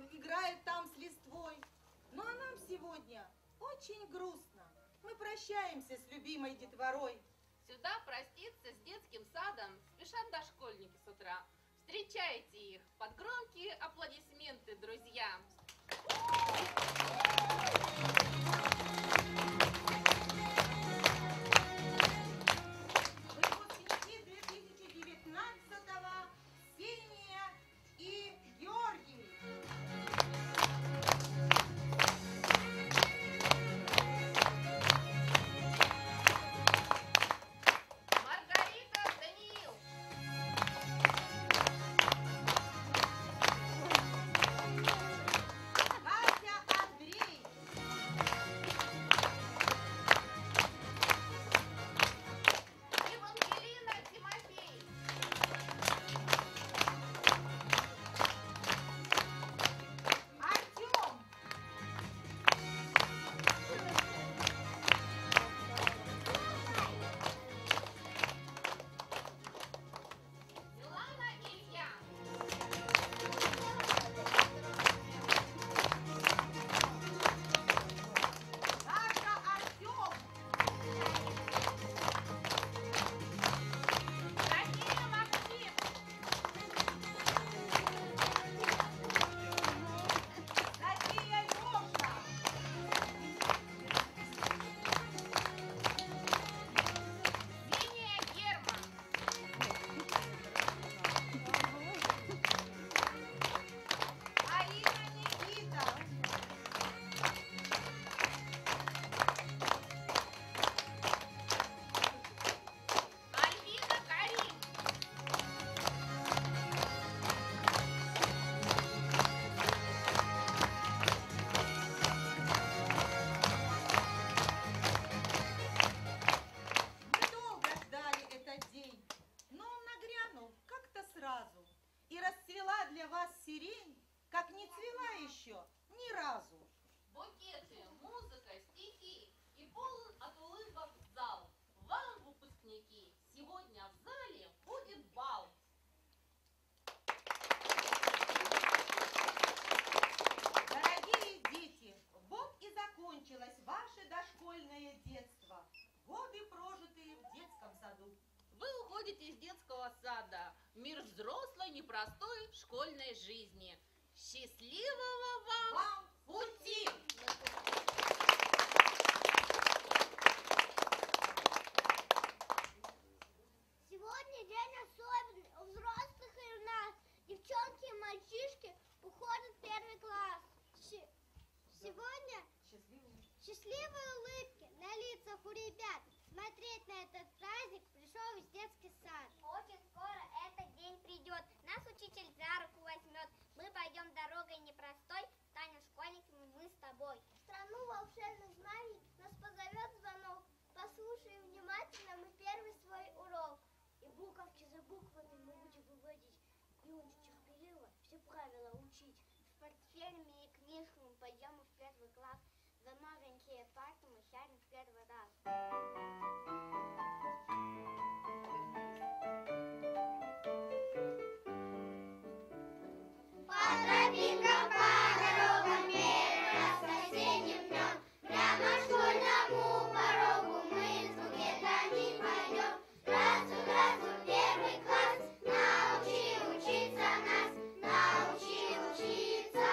играет там с листвой. Ну а нам сегодня очень грустно. Мы прощаемся с любимой детворой. Сюда проститься с детским садом спешат дошкольники с утра. Встречайте их под громкие аплодисменты, друзья. Выпускники 2019-го Ксения и Георгий. Маргарита, Даниил. Катя, Андрей. Евангелина, Тимофей. Артем. Милана, Илья. Саша, Артем. София, Максим. София, Леша. Ксения, Герман. Аина, Никита. Альвина, Карим. Мы долго ждали этот день, но он нагрянул как-то сразу. И расцвела для вас сирень, как не цвела еще ни разу. Букеты, музыка, стихи и полон от улыбок зал. Вам, выпускники, сегодня в зале будет бал. Дорогие дети, вот и закончилось ваше дошкольное детство. Годы, прожитые в детском саду. Вы уходите из детского сада в мир взрослой, непростой школьной жизни. Счастливого вам Вам пути! Сегодня день особенный у взрослых и у нас. Девчонки и мальчишки уходят в первый класс. Сегодня счастливые улыбки на лицах у ребят. Смотреть на этот праздник пришел весь детский сад. Очень скоро этот день придет. Нас учитель за руку возьмет. Мы пойдем дорогой непростой, станем школьниками мы с тобой. В страну волшебных знаний нас позовет звонок. Послушаем внимательно мы первый свой урок. И буковки за буквами мы будем выводить. И учить их перила, все правила учить. С портфелями и книжками пойдем мы в первый класс. За новенькие парты мы сядем в первый раз. По тропинкам, по дорогам первый раз осенним днем. Прямо к школьному порогу мы с букетами пойдем. Здравствуй, здравствуй, первый класс, научи учиться нас, научи учиться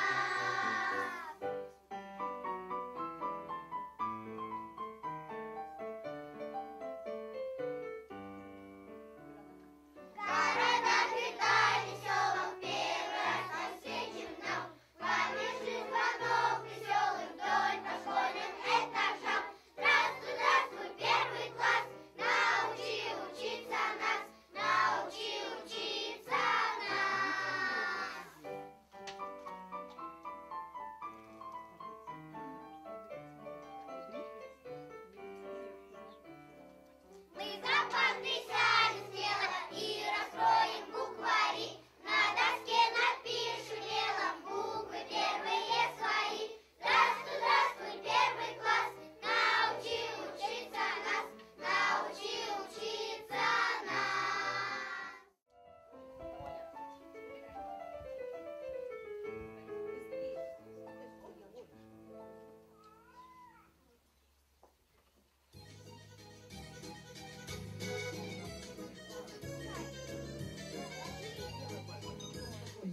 нас.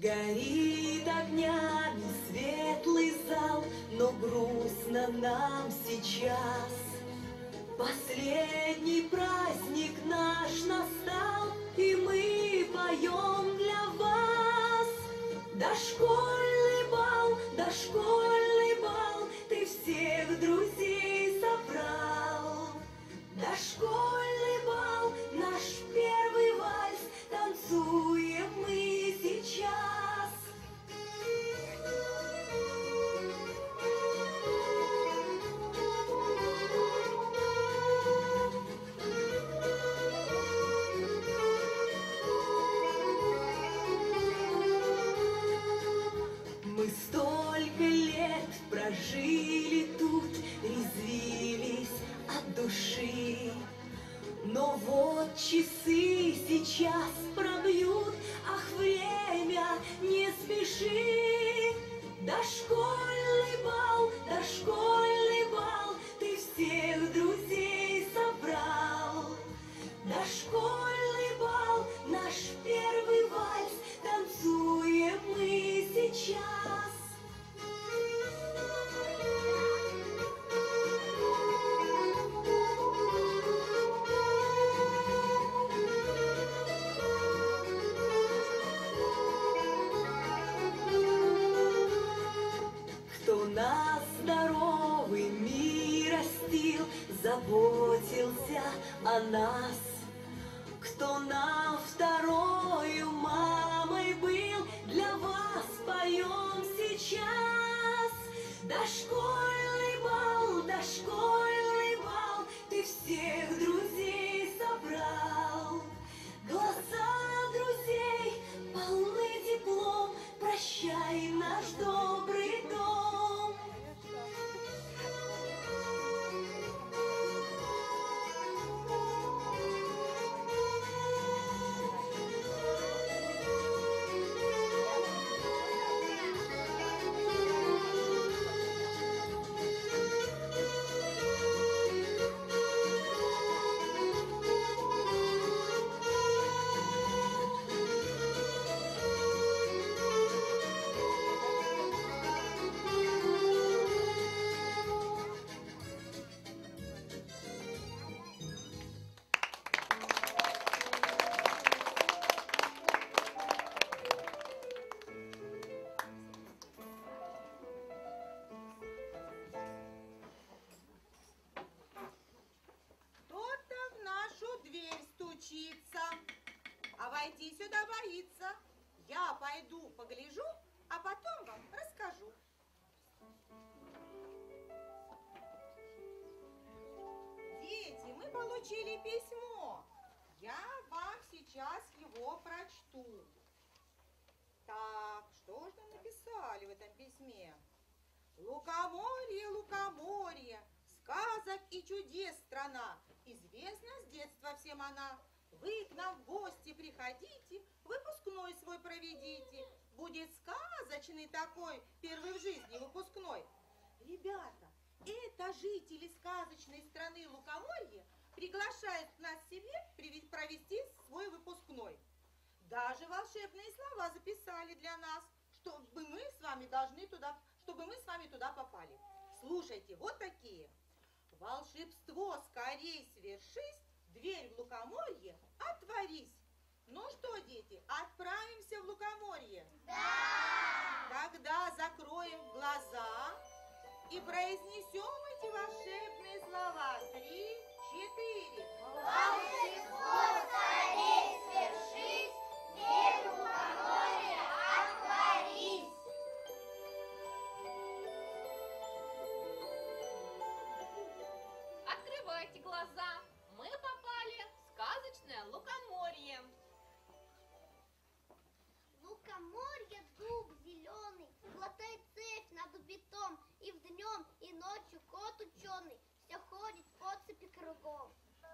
Горит огнями светлый зал, но грустно нам сейчас. Последний праздник наш настал, и мы поем для вас. Дошкольный бал, ты всех друзей собрал. Дошкольный бал, наш первый вальс, танцуем мы сейчас. Мы столько лет прожили тут, резвились от души. Но вот часы сейчас пробьют, ах, время, не спеши. Дошкольный бал, ты всех друзей собрал. Дошкольный бал, наш первый вальс, танцуем мы сейчас. Кто нас здоровыми растил, заботился о нас. Кто нам второю мамой был, для вас поем сейчас. Дошкольный бал, ты всех друзей собрал. Глаза друзей полны теплом, прощай, наш добрый дом. Кто-то в нашу дверь стучится, а войти сюда боится. Я пойду погляжу, а потом вам расскажу. Дети, мы получили письмо. Я вам сейчас его прочту. Так, что же нам написали в этом письме? Лукоморье, лукоморье, сказок и чудес страна, известна с детства всем она. Вы к нам в гости приходите, выпускной свой проведите. Будет сказочный такой, первый в жизни выпускной. Ребята, это жители сказочной страны Лукоморье приглашают нас к себе провести свой выпускной. Даже волшебные слова записали для нас, чтобы мы с вами туда попали. Слушайте, вот такие. Волшебство скорей свершись, дверь в Лукоморье отворись. Ну что, дети, отправимся в Лукоморье? Да! Тогда закроем глаза и произнесем эти волшебные слова. 3, 4. Волшебство скорей свершись, дверь в Лукоморье отворись. Открывайте глаза. Мы попали в сказочное Лукоморье. Лукоморье дуб зеленый, глотает цепь над убитом, и в днем, и ночью кот ученый все ходит по цепи кругом.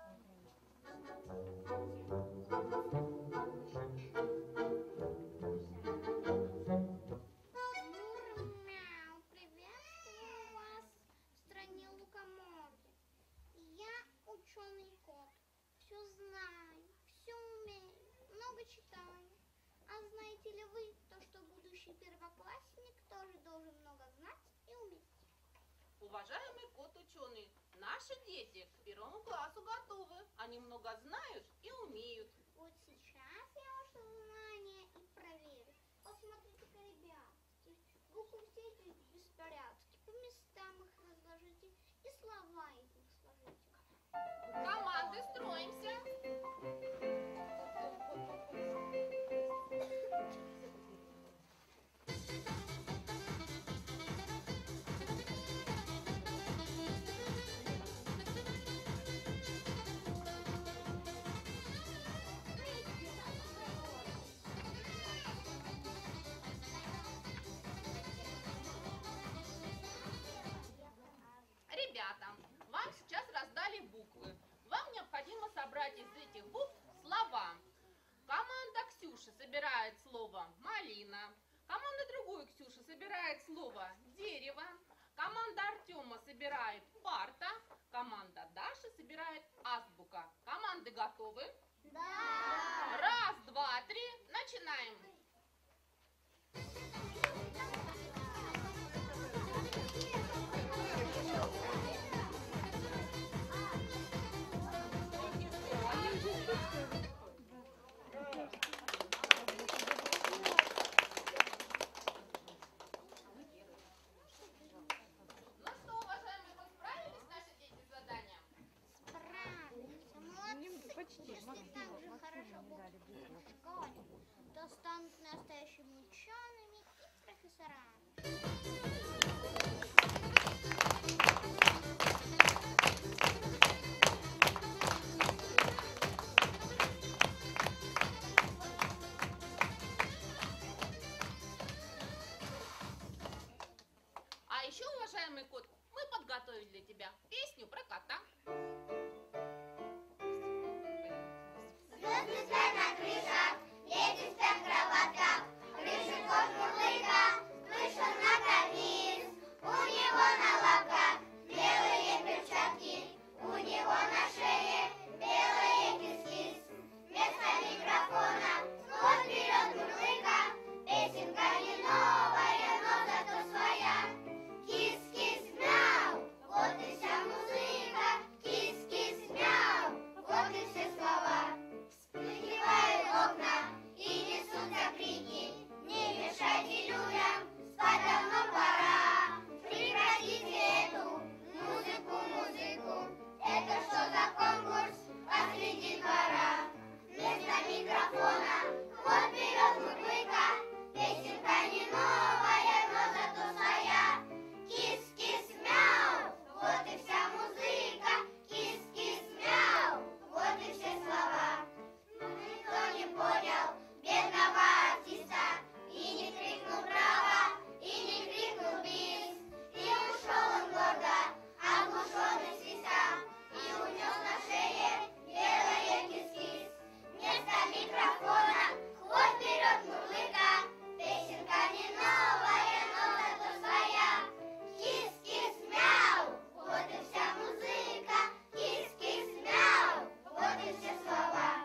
Мяу, приветствую вас в стране Лукоморья. Я ученый кот, все знаю, все умею, много читаю. А знаете ли вы то, что Будущий первоклассник тоже должен много знать и уметь. Уважаемый кот-ученый, наши дети к 1 классу готовы. Они много знают и умеют. Вот сейчас я ваше знание и проверю. Посмотрите-ка, ребятки, буквы все эти в беспорядке. По местам их разложите и слова из них сложите. Команды, строимся. Ребята, вам сейчас раздали буквы. Вам необходимо собрать из этих букв слова. Команда Ксюши собирает слово «малина». Команда другой Ксюши собирает слово «дерево». Команда Артема собирает «парта». Команда Даши собирает «азбука». Команды готовы? Да! Раз, два, три, начинаем. Ну что, уважаемые, вы справились, наши дети, с заданием? Справимся. Молодцы. Почти. Если так же хорошо будут в школе, то станут настоящими учеными и профессорами. А еще, уважаемый кот, мы подготовили для тебя песню про кота. Звезды спят на крышах, дети спят в кроватках, крыши кот мурлыка, вышел на карниз. У него на лапках белые перчатки, у него на шее белые кис-кис. Вместо микрофона кот берет мурлыка, песенка не новая, но зато своя. Кис-кис-мяу, вот и вся музыка, кис-кис-мяу, вот и все слова. Вспыхивают окна и несутся крики, не мешайте людям, спать давно пора. Прекратите эту музыку, это что за конкурс посреди двора? Вместо микрофона вот берет мурлыка, песенка не новая, но зато своя. Кис-кис-мяу, вот и вся музыка, кис-кис-мяу, вот и все слова. Но никто не понял бедного артиста, и не крикнул браво, и не крикнул бис. И ушел он гордо, оглушенный свиста, и унес на шее белое кис-кис. Вместо микрофона хвост берет мурлыка, песенка не новая, но зато своя. Кис-кис-мяу, вот и вся музыка, кис-кис-мяу, вот и все слова.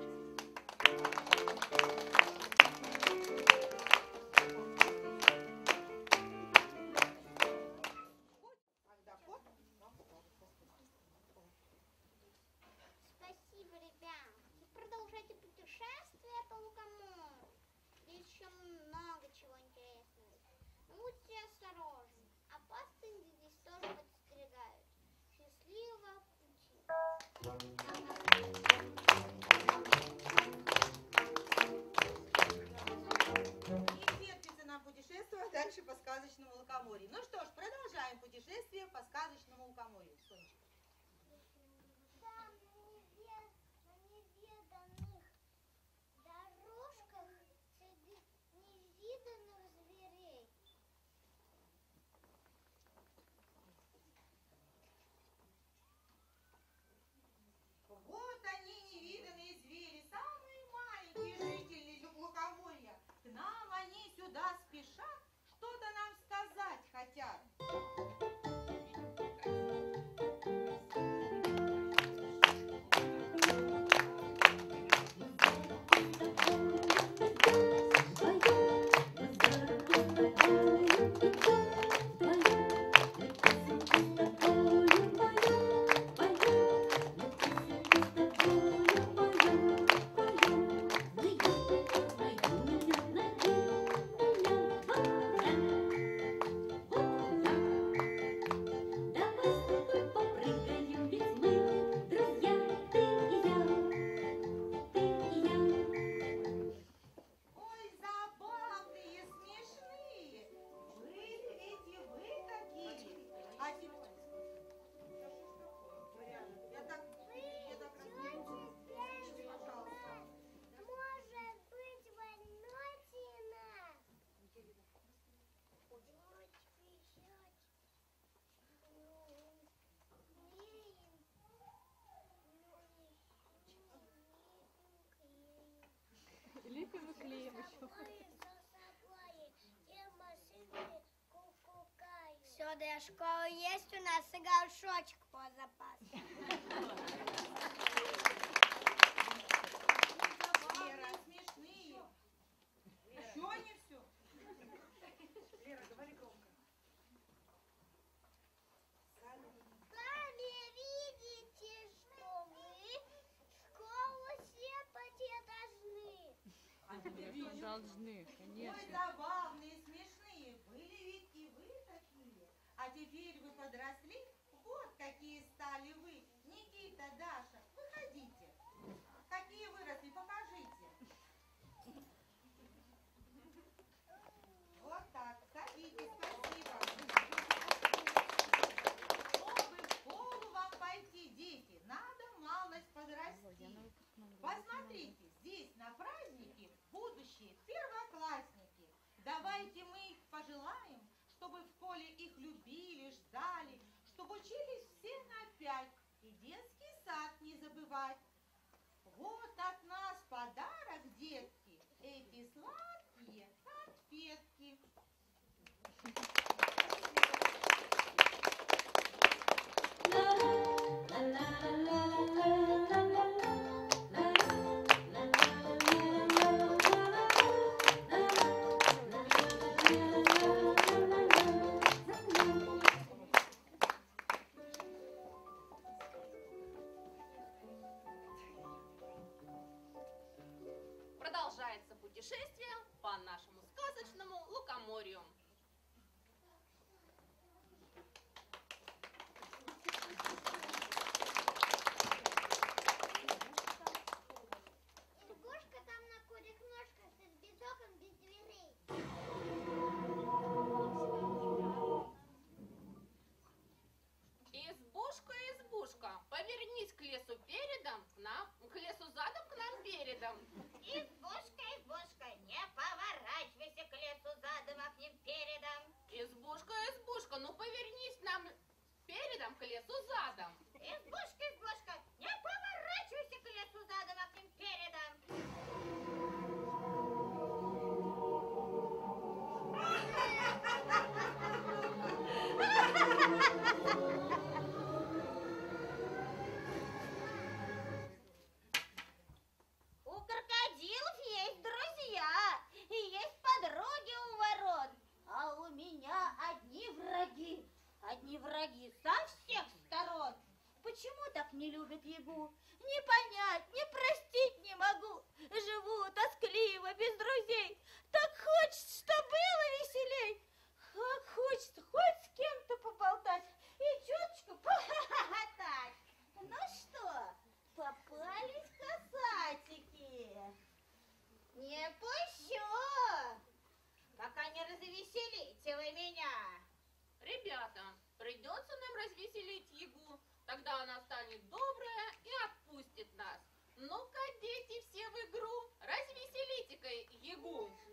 Когда кот вам скажет. Спасибо, ребят. И продолжайте путешествие по Лукоморью. Здесь еще много чего интересного. Будьте осторожны. Опасности здесь тоже подстерегают. Счастливого пути. Не терпится нам путешествовать дальше по сказочному лукоморью. Ну что ж, продолжаем путешествие по сказочному лукоморью. Сонечка. Там на неведанных дорожках среди невиданных зверей. Вот они, невиданные звери, самые маленькие жители лукоморья. К нам они сюда спешат, что-то нам сказать хотят. Ой, забавные, смешные. Были эти вы такие. А теперь... Я так разговариваю. Пожалуйста. Может быть, Валентина? Лепим и клеим еще. Все, до школы есть у нас и горшочек по запасу. Лера, смешные. Еще не все. Лера, говори громко. Сами видите, что вы в школу все должны. Должны, Ой, конечно. забавные, смешные. Были ведь и вы такие. А теперь вы подросли. Вот какие стали вы. Никита, Даша, выходите. Какие выросли, покажите. Вот так, садитесь, спасибо. Чтобы в школу вам пойти, дети, надо малость подрасти. Посмотрите, здесь на празднике будущие первоклассники. Давайте мы их пожелаем, чтобы в школе их любили, ждали, чтобы учились все на 5 и детский сад не забывать. Вот от нас подарок, детки, эти сладкие конфетки. Продолжается путешествие по нашему сказочному лукоморью. Избушка там на курьих ножках и без окон, без дверей. Избушка, избушка, повернись к лесу передом, к лесу задом, к нам передом. Избушка, избушка, не поворачивайся к лесу задом, а к ним передом. Избушка, избушка, ну повернись нам передом к лесу задом. Избушка, избушка, не поворачивайся к лесу задом, а к ним передом. У крокодилов есть друзья и есть подруги у ворот, а у меня одни враги со всех сторон. Почему так не любят Ягу? Не понять, не простить не могу. Живу тоскливо, без друзей. Так хочется, что было веселей. Как хочется хоть с кем-то поболтать и чуточку похохотать. Ну что, попались касатики? Не пущу, пока не развеселите вы меня. Ребята, придется нам развеселить Ягу. Тогда она станет добрая и отпустит нас. Ну-ка, дети, все в игру. Развеселите-ка Ягу.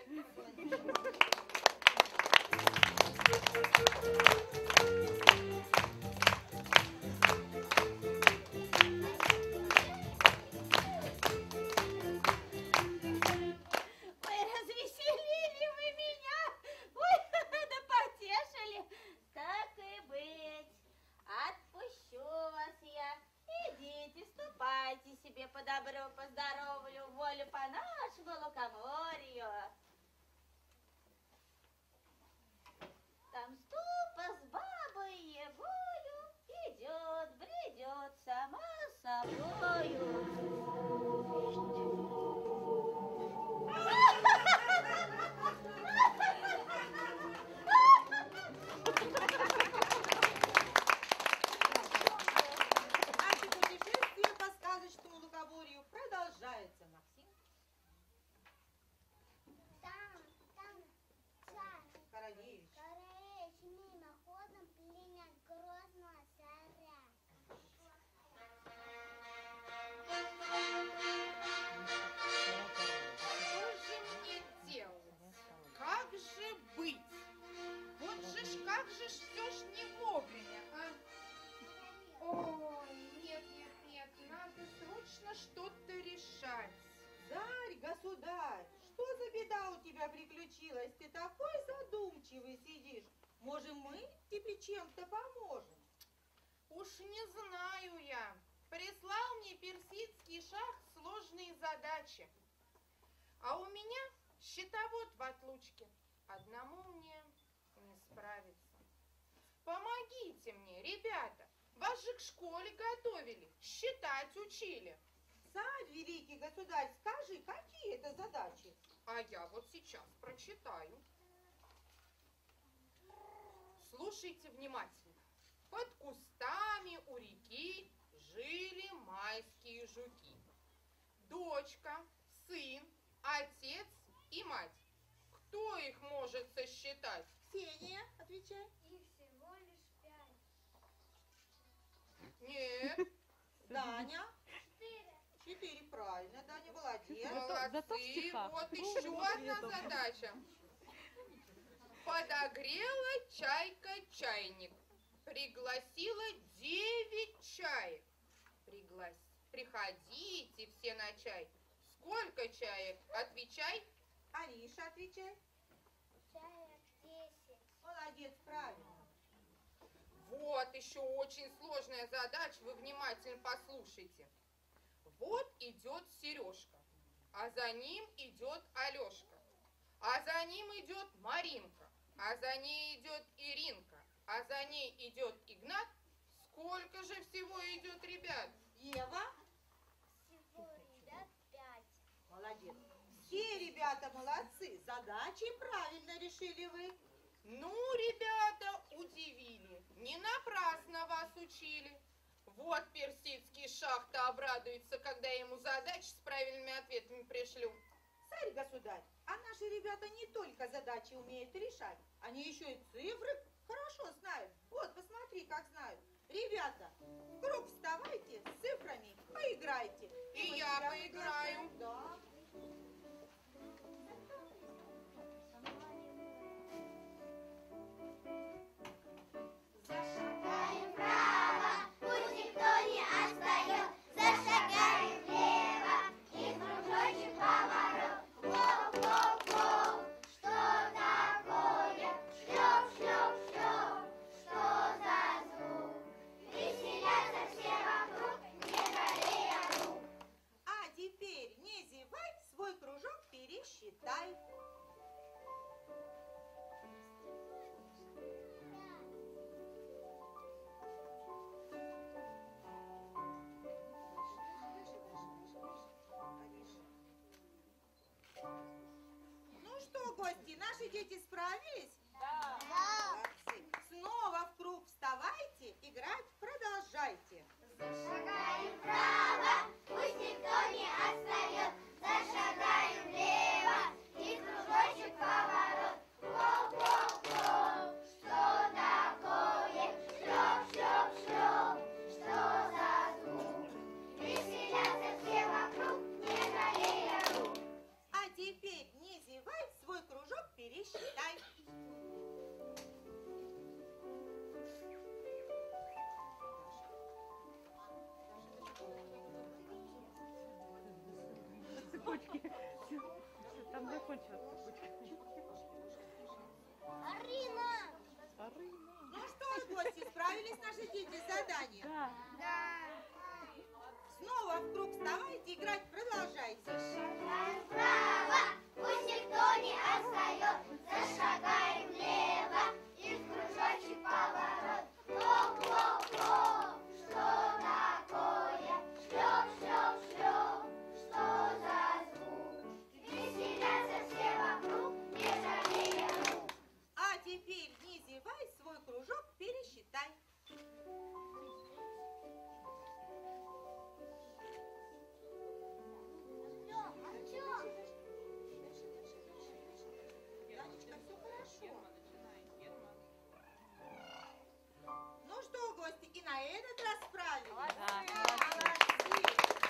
Ой, развеселили вы меня. Ой, да потешили. Так и быть. Отпущу вас я. Идите, ступайте себе по добру, по здоровью, волю по нашему лукоморью. Там ступа с бабой Егою идет, бредет сама собою. Наше путешествие по сказочному лукоморью продолжается, Максим. Там, царь, Королевич. королевич мимоходом пленят грозного царя. Что же мне делать? Как же быть? Вот же ж, как же ж все ж не вовремя, а? Ой, нет, нет, нет, надо срочно что-то решать. Царь, государь, что за беда у тебя приключилась? Ты такой задумчивый сидишь. Можем мы тебе чем-то поможем? Уж не знаю я. Прислал мне персидский шах сложные задачи. А у меня счетовод в отлучке. Одному мне не справиться. Помогите мне, ребята. Вас же к школе готовили, считать учили. Царь, великий государь, скажи, какие это задачи? А я вот сейчас прочитаю. Слушайте внимательно. Под кустами у реки жили майские жуки. Дочка, сын, отец и мать. Кто их может сосчитать? Ксения, отвечай. Их всего лишь 5. Нет, Даня. 4. 4, правильно, Даня, молодец. Зато в молодцы. стихах. Вот Ну, еще вот одна это. задача. Подогрела чайка чайник. Пригласила 9 чаек. Приходите все на чай. Сколько чаек? Отвечай. Ариша, отвечай. Чаек 10. Молодец, правильно. Вот еще очень сложная задача, вы внимательно послушайте. Вот идет Сережка, а за ним идет Алешка, а за ним идет Маринка, а за ней идет Иринка, а за ней идет Игнат. Сколько же всего идет ребят? Ева, Всего ребят 5. молодец. Все ребята молодцы, задачи правильно решили вы. Ну, ребята, удивили. Не напрасно вас учили. Вот персидский шах-то обрадуется, когда я ему задачи с правильными ответами пришлю. Царь-государь, а наши ребята не только задачи умеют решать, они еще и цифры хорошо знают. Вот, посмотри, как знают. Ребята, в круг вставайте, с цифрами поиграйте. И мы я тебя поиграю. приглашаем. Да. Зашагаем вправо, пусть никто не отстает. Зашагаем влево, и кружочек поворот. Воу-воу-воу, что такое? Шлеп-шлеп-шлеп, что за звук? Веселятся все вокруг, не жалея рук. А теперь не зевай, свой кружок пересчитай. Ну что, гости, наши дети справились? Да. Молодцы. Снова в круг вставайте, играть продолжайте. Зашагаем вправо, пусть никто не отстает. Зашагаем влево, и кружочек поворот. Воу-воу-воу, что такое? Шлеп-шлеп-шлеп, что за звук? Веселятся все вокруг, не жалея рук. А теперь не зевай, свой цепочки. Там закончилась цепочка. Арина! Ну что, гости, справились наши дети с заданием? Да. Снова в круг вставайте, играть продолжайте. Зашагаем вправо, пусть никто не отстает. Зашагаем влево, и в кружочек поворот. Хлоп-хлоп-хлоп, что такое? Шлеп-шлеп-шлеп, что за звук? Веселятся все вокруг, не жалея рук. А теперь, не зевай, свой кружок пересчитай. Танечка, все хорошо. Ну что, гости, и на этот раз справились? Молодцы.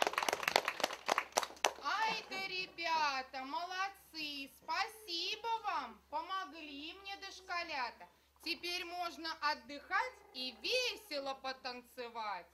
Ай-да, ребята, молодцы! Спасибо вам! Помогли мне, дошколята. Теперь можно отдыхать и весело потанцевать.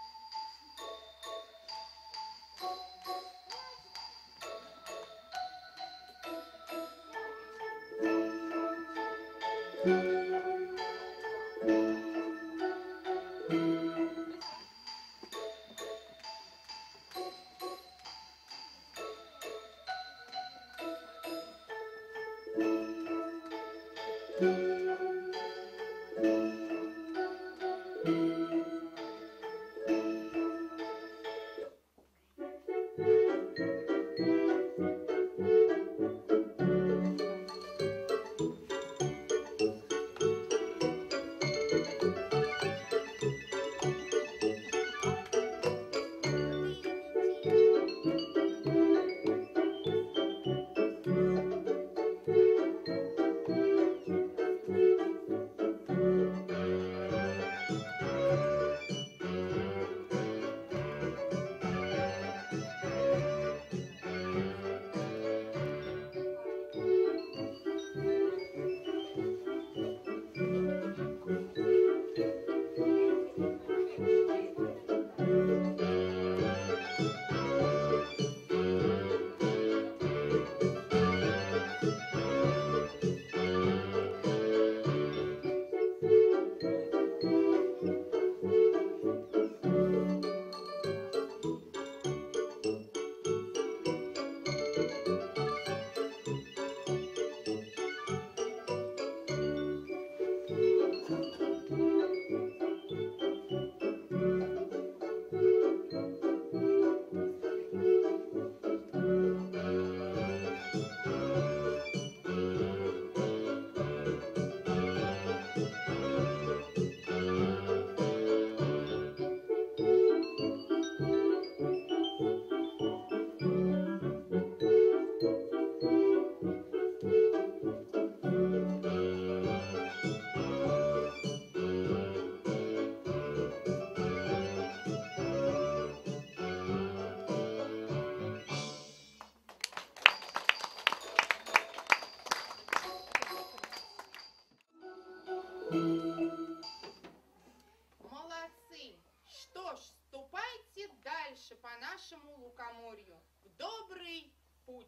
Молодцы! Что ж, ступайте дальше по нашему лукоморью в добрый путь.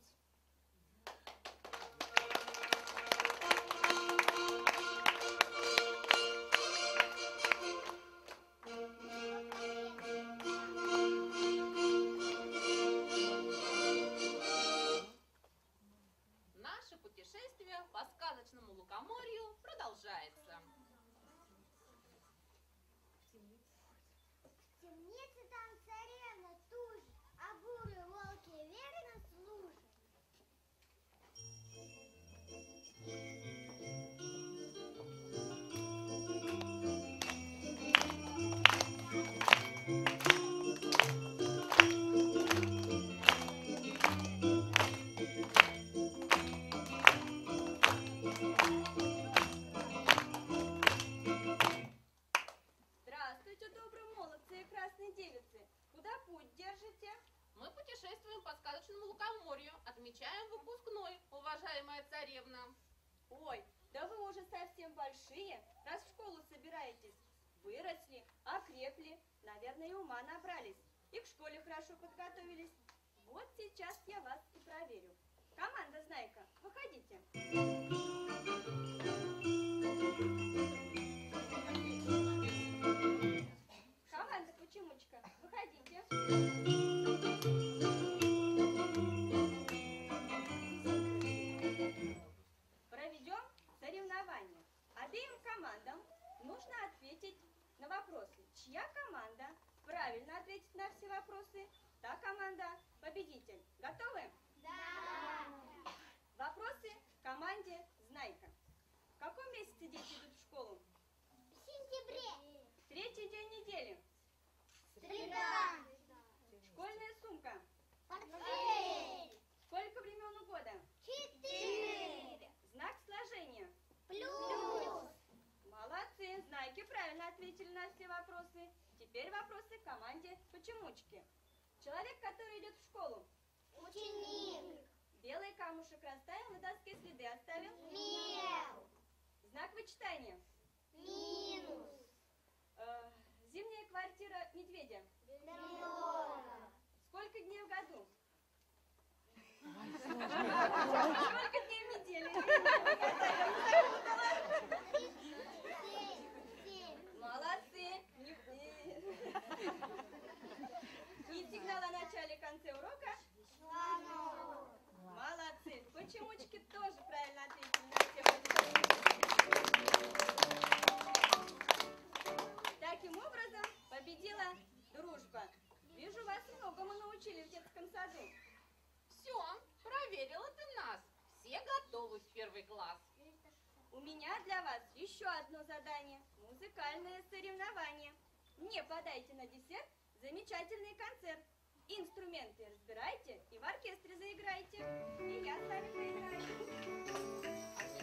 Наше путешествие по сказочному лукоморью продолжается. В темнице там царевна тужит, а буры волки верно служат. Здравствуйте, добрые молодцы и красные девицы. Куда путь держите? Мы путешествуем по сказочному лукоморью, отмечаем выпускной, уважаемая царевна. Ой, да вы уже совсем большие, раз в школу собираетесь. Выросли, окрепли, наверное, и ума набрались. И к школе хорошо подготовились. Вот сейчас я вас и проверю. Команда Знайка, выходите. Команда Почемучка, выходите. Проведем соревнование. Обеим командам нужно ответить на вопросы. Чья команда правильно ответит на все вопросы, та команда победитель. Готовы? Да. Вопросы команде Знайка. В каком месяце дети идут в школу? В сентябре. Третий день недели. Среда. Школьная сумка. Портфель. Сколько времен у года? 4. Знак сложения. Плюс. Молодцы, Знайки правильно ответили на все вопросы. Теперь вопросы команде Почемучки. Человек, который идет в школу. Ученик. Белый камушек расставил, на доске следы оставил. Мел. Знак вычитания. Минус. Зимняя квартира медведя. Дорога. Сколько дней в году? Сколько дней в неделе? Молодцы. И сигнал о начале и конце урока. Молодцы. Почемучки тоже правильно ответили на все вопросы. Таким образом, победила дружба. Вижу, вас многому научили в детском саду. Все, проверила ты нас. Все готовы в первый класс. У меня для вас еще одно задание. Музыкальное соревнование. Мне подайте на десерт замечательный концерт. Инструменты разбирайте и в оркестре заиграйте. И я с вами поиграю.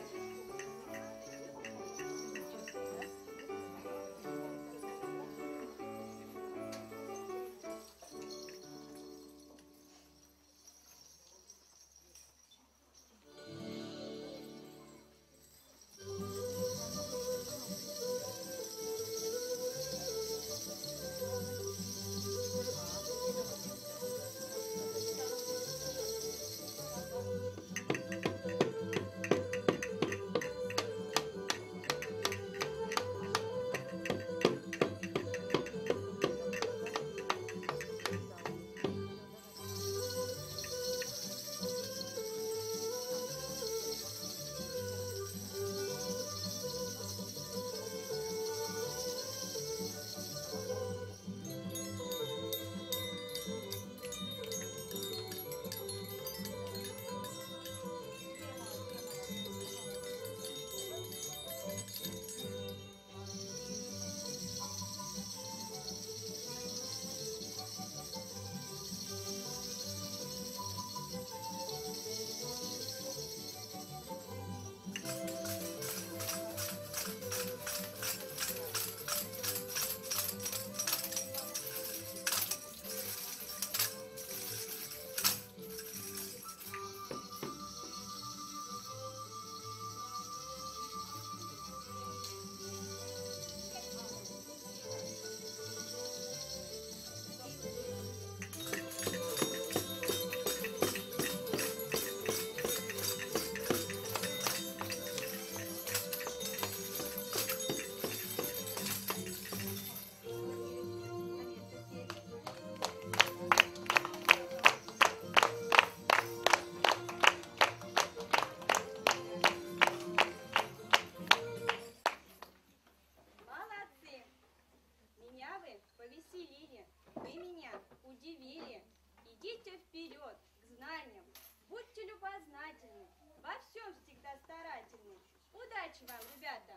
повеселили, вы меня удивили. Идите вперед к знаниям, будьте любознательны, во всем всегда старательны. Удачи вам, ребята!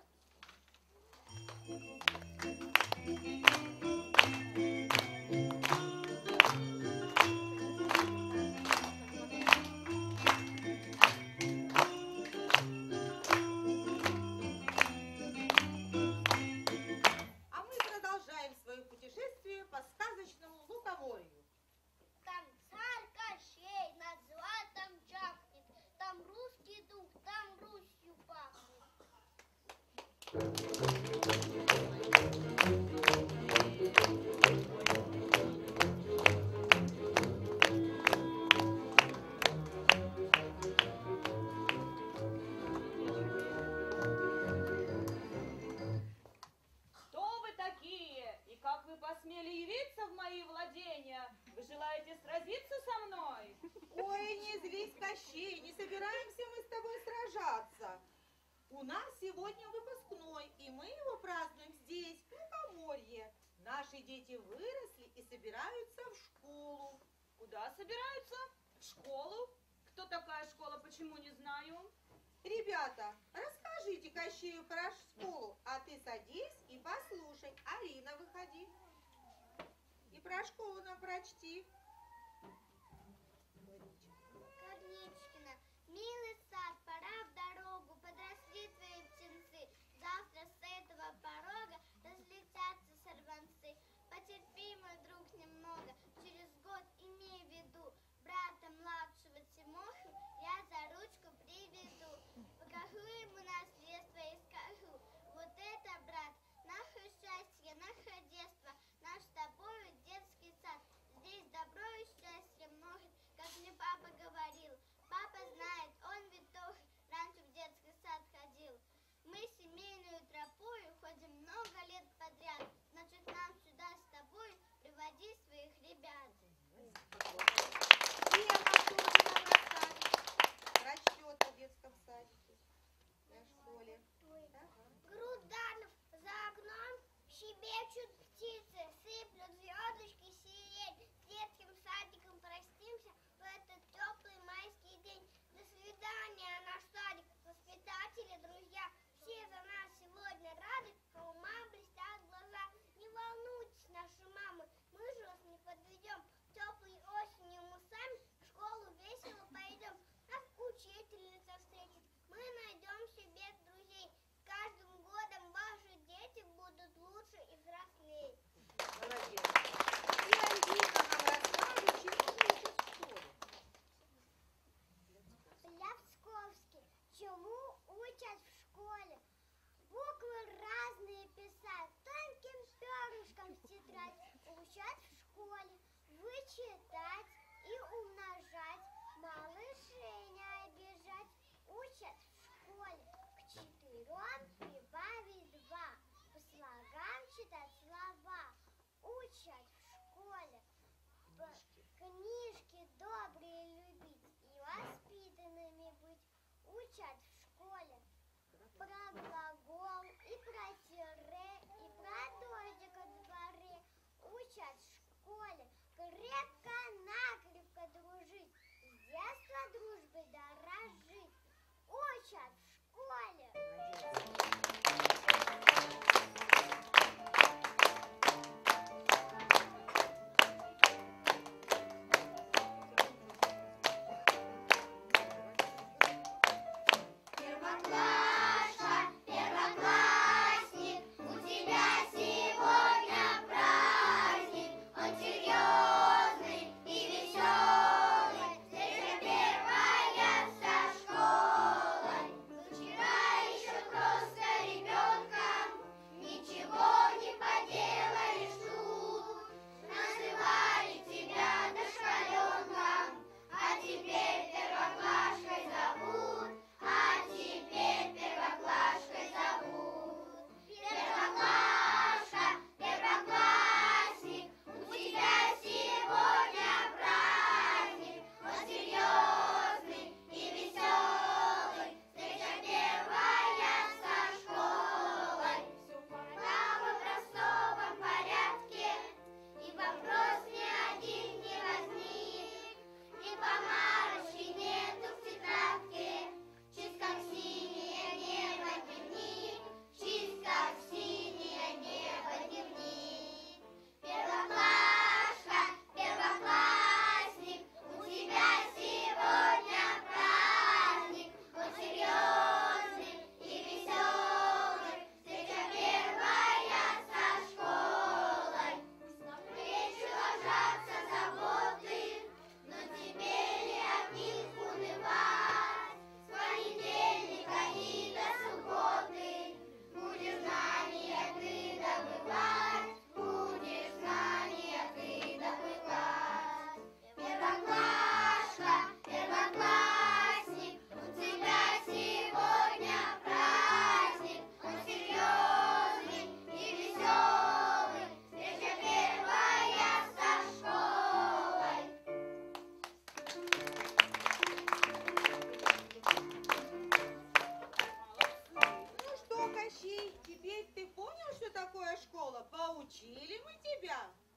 А мы продолжаем свое путешествие по сказочному лукоморью. Там царь Кощей на златом чахнет, там русский дух, там Русью пахнет. посмели явиться в мои владения? Вы желаете сразиться со мной? Ой, не злись, Кощей, не собираемся мы с тобой сражаться. У нас сегодня выпускной, и мы его празднуем здесь, в Лукоморье. Наши дети выросли и собираются в школу. Куда собираются? В школу? Кто такая школа, почему не знаю? Ребята, расскажите Кощею про школу, а ты садись и послушай. Алина, выходи. И про школу нам прочти. Корничкина, милый сад, пора в дорогу, подросли твои птенцы. Завтра с этого порога разлетятся сорванцы. Потерпи, мой друг, немного, через год имей в виду, брата младшего Тимоху я за ручку приведу. Покажу ему наследство и скажу: вот это, брат, наше счастье, наше детство, наш с тобою детский сад. Здесь добро и счастье много, как мне папа говорил. Папа знает, он ведь тоже раньше в детский сад ходил. Мы семейную тропою ходим много лет подряд, значит, нам сюда с тобой приводи своих ребят. Тема, что же нам расскажет? Прочтет в детском садике, на школе. Груданов за окном щебечут птицы, сыплют звездочки сирень. С детским садиком простимся в этот теплый майский день. До свидания, наш садик, воспитатели, друзья. Все за нас сегодня рады, а у мам блестят глаза. Не волнуйтесь, наши мамы, мы же вас не подведем. Теплой осенью мы сами в школу весело пойдем. Нас учительница встретит, мы найдем себе друзей. С каждым годом ваши дети будут лучше и взрослее. Молодец. И Альбина нам расскажет, чему мы учат в школе. Лявсковский, чему учат в школе? Буквы разные писать, тонким перышком в тетрадь. Учат в школе вычитать и умножать, малышей не обижать. Учат в школе к 4 прибавить 2, по слогам читать слова. Учат в школе книжки добрые любить и воспитанными быть. Учат в школе про глагол и про тире, и про дождик во дворе. Учат в школе крепко-накрепко дружить, с детства дружбой дорожить. Учат в школе. Первоклашка, первоклассник, у тебя сегодня праздник. Он серьезный и веселый, встреча первая со школой.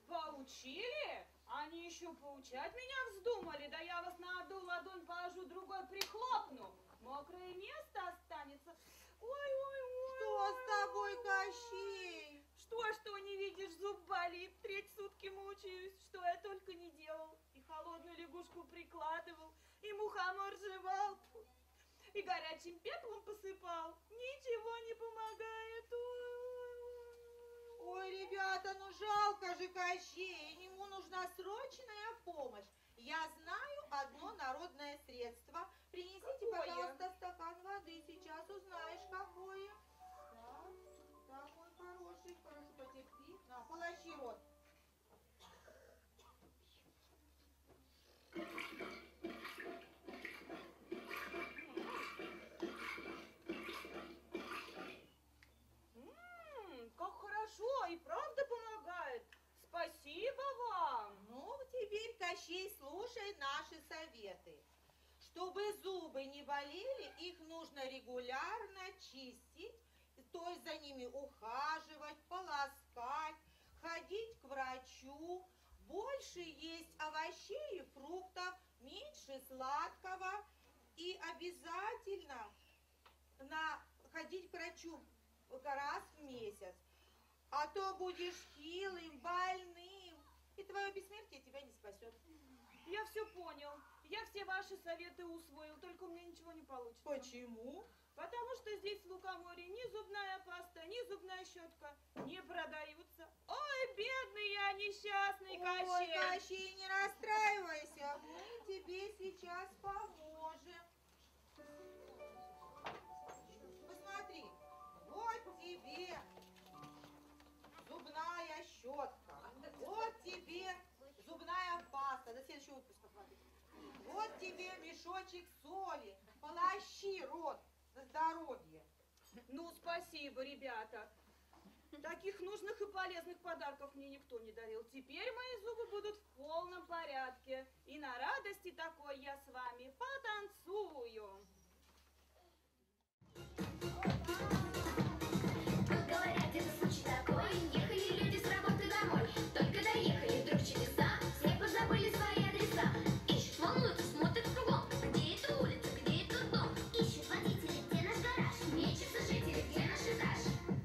Поучили? Они еще поучать меня вздумали, да я вас на одну ладонь положу, другой прихлопну. Мокрое место останется. Ой-ой-ой. Что с тобой, Кощей? Что не видишь, зуб болит, 3 сутки мучаюсь, что я только не делал. И холодную лягушку прикладывал, и мухомор жевал, и горячим пеплом посыпал. Ничего не помогает. Ой, ребята, ну жалко же Кощея, ему нужна срочная помощь. Я знаю одно народное средство. Принесите, Какое? пожалуйста, стакан воды, сейчас узнаешь, какое. Так, такой хороший, хорошо потерпи. На, полощи рот. Как хорошо, и правда помогает. Спасибо вам. Ну, теперь, Кощей, слушай наши советы. Чтобы зубы не болели, их нужно регулярно чистить, то есть за ними ухаживать, полоскать, ходить к врачу, больше есть овощей и фруктов, меньше сладкого и обязательно ходить к врачу раз в месяц. А то будешь хилым, больным, и твое бессмертие тебя не спасет. Я все понял. Я все ваши советы усвоил, только у меня ничего не получится. Почему? Потому что здесь в Лукоморье ни зубная паста, ни зубная щетка не продаются. Ой, бедный я, несчастный Кощей. Ой, Кощей, не расстраивайся, мы тебе сейчас поможем. Посмотри, вот тебе зубная щетка, вот тебе зубная паста. На следующий выпуск посмотри. Вот тебе мешочек соли, полощи рот за здоровье. Ну, спасибо, ребята. Таких нужных и полезных подарков мне никто не дарил. Теперь мои зубы будут в полном порядке. И на радости такой я с вами потанцую. Говорят, это случай такой. Ехали люди с работы домой. Только доехали, вдруг чудеса. Все позабыли свои адреса. Ищут, волнуются, смотрят кругом. Где эта улица, где этот дом? Ищут водители, где наш гараж. Мечутся жители, где наш этаж.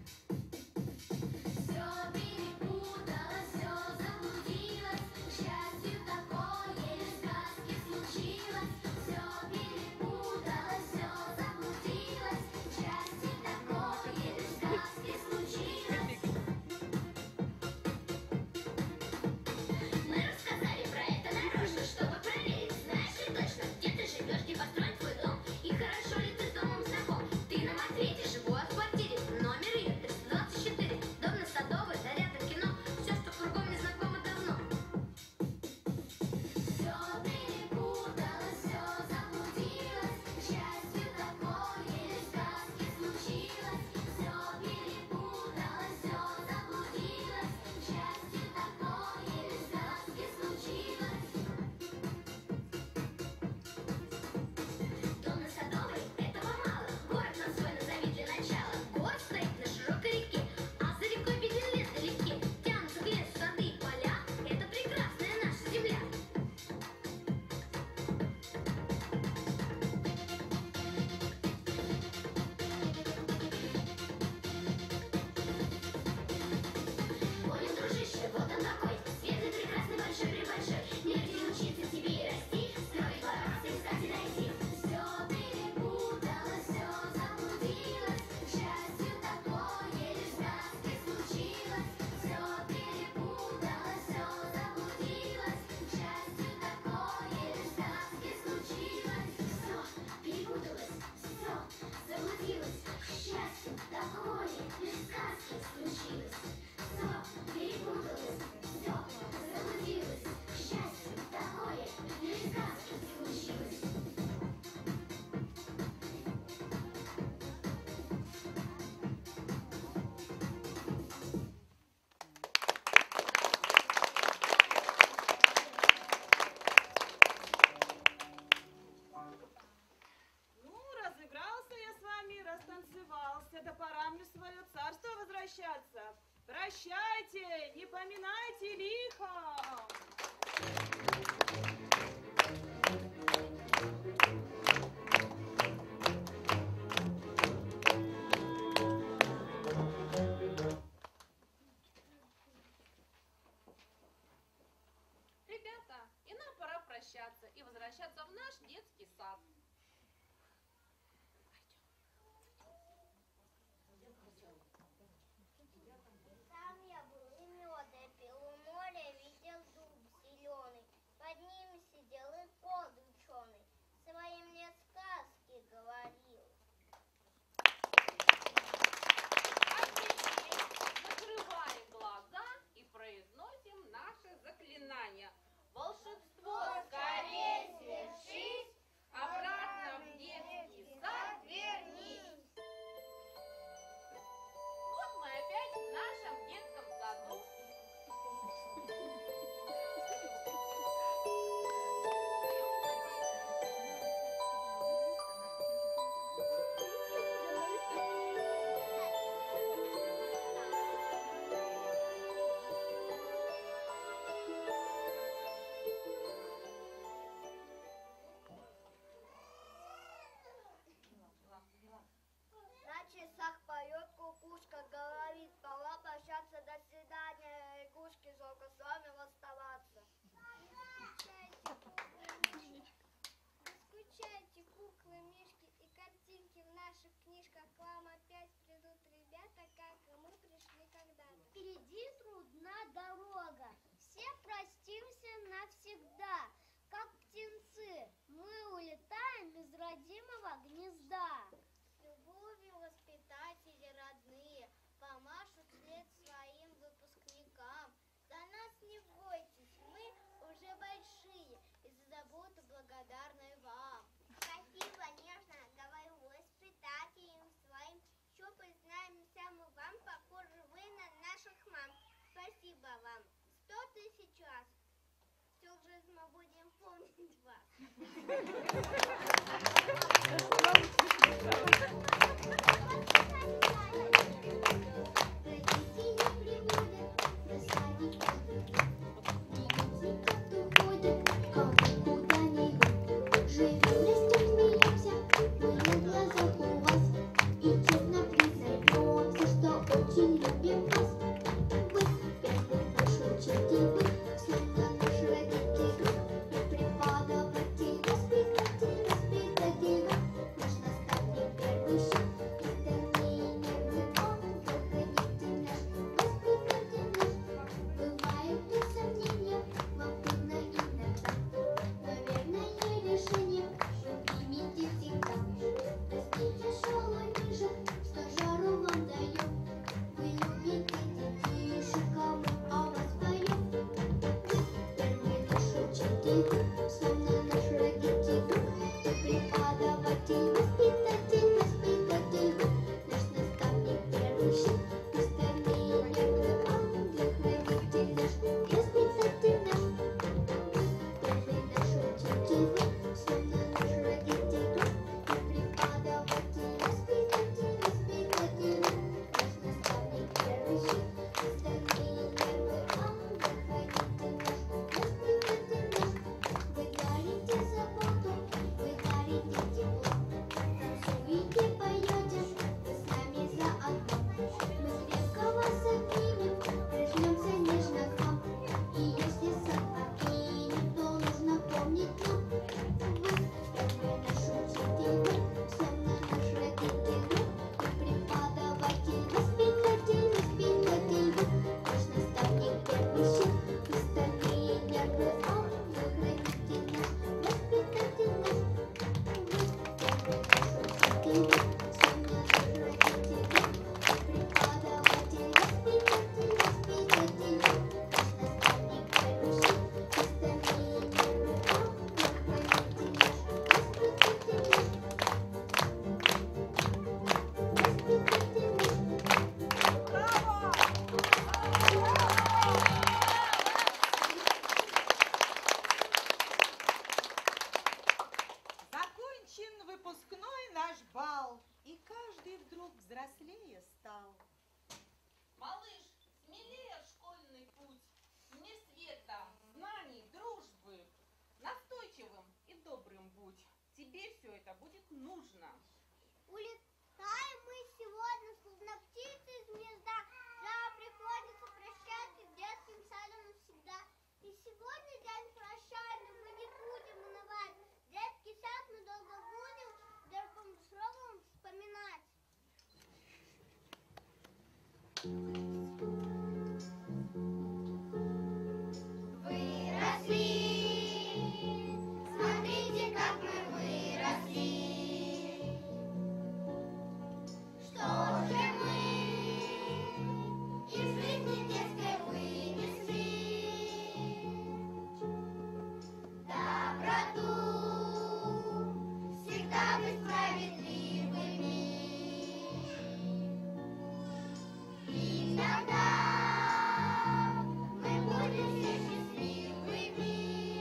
Все перепуталось, все заблудилось. К счастью, такое в сказке случилось. Все перепуталось, все заблудилось. К счастью, такое прощаться и возвращаться в наш детский сад. Сам я был и меда пил, у моря видел дуб зеленый, под ним сидел и кот ученый, свои мне сказки говорил. А теперь закрываем глаза и произносим наше заклинание. Волшебство скорее свершись, обратно в детский сад вернись. Вот мы опять в нашем детском саду. На часах поет кукушка, говорит, пора прощаться, до свидания, лягушки, жалко с вами расставаться. Не скучайте, куклы, мишки и картинки в наших книжках, к вам опять придут ребята, как и мы пришли когда-то. Впереди трудна дорога, все простимся навсегда, как птенцы, мы улетаем из родимого гнезда. С любовью воспитатели родные помашут вслед своим выпускникам. За нас не бойтесь, мы уже большие и за заботу благодарны вам. Спасибо, нежно, говорю воспитателям своим, что признаемся мы вам, похожи вы на наших мам. Спасибо вам 100 000 раз. Всю жизнь мы будем помнить вас. Родители приводят на садик, видите, как уходит, как куда не идут. Живем, растем, смеемся, мы на глазах у вас, и честно признаемся, что очень любим вас. Вы первый наш учитель, словно наш родитель, преподаватель, воспитатель, воспитатель, наш наставник первый шаг, остальные нервы, он выходитель наш, воспитатель наш. Бывает без сомнения, вам трудно иногда, но верное решение вы примите всегда. Растите шалунишек, что жару вам даем, вы любите детишек, а мы о вас поем. Вы первый наш учитель, словно наш родитель, ты преподаватель, воспитатель, воспитатель, наш наставник первый шаг, остальные нервы, ангел-хранитель наш, воспитатель наш. Первый наш учитель, словно наш родитель, ты преподаватель, воспитатель, воспитатель, наш наставник первый шаг, остальные нервы, ангел-хранитель наш, воспитатель наш. Вы дарите заботу, вы дарите тепло, танцуете, поете, вы с нами заодно. Мы крепко вас обнимем, прижмемся нежно к вам, и если сад покинем, то нужно помнить нам. Вы первый наш учитель, словно наш родитель, ты преподаватель, воспитатель, воспитатель, наш наставник первый шаг, остальные нервы, ангел-хранитель наш, воспитатель наш. Вы первый наш учитель, словно наш родитель, ты преподаватель, воспитатель, воспитатель, наш наставник первый шаг, остальные нервы, ангел-хранитель наш, воспитатель наш. Закончен выпускной наш бал, и каждый вдруг взрослее стал. Малыш, смелее в школьный путь, не света, знаний, дружбы. Настойчивым и добрым будь, тебе все это будет нужно. Улетаем мы сегодня, словно птицы из гнезда. Нам приходится прощаться с детским садом навсегда. И сегодня день прощания, мы не будем Смотрите, как мы выросли. Что же мы из жизни детской вынесли? Доброту, всегда быть справедливыми. И тогда мы будем все счастливыми.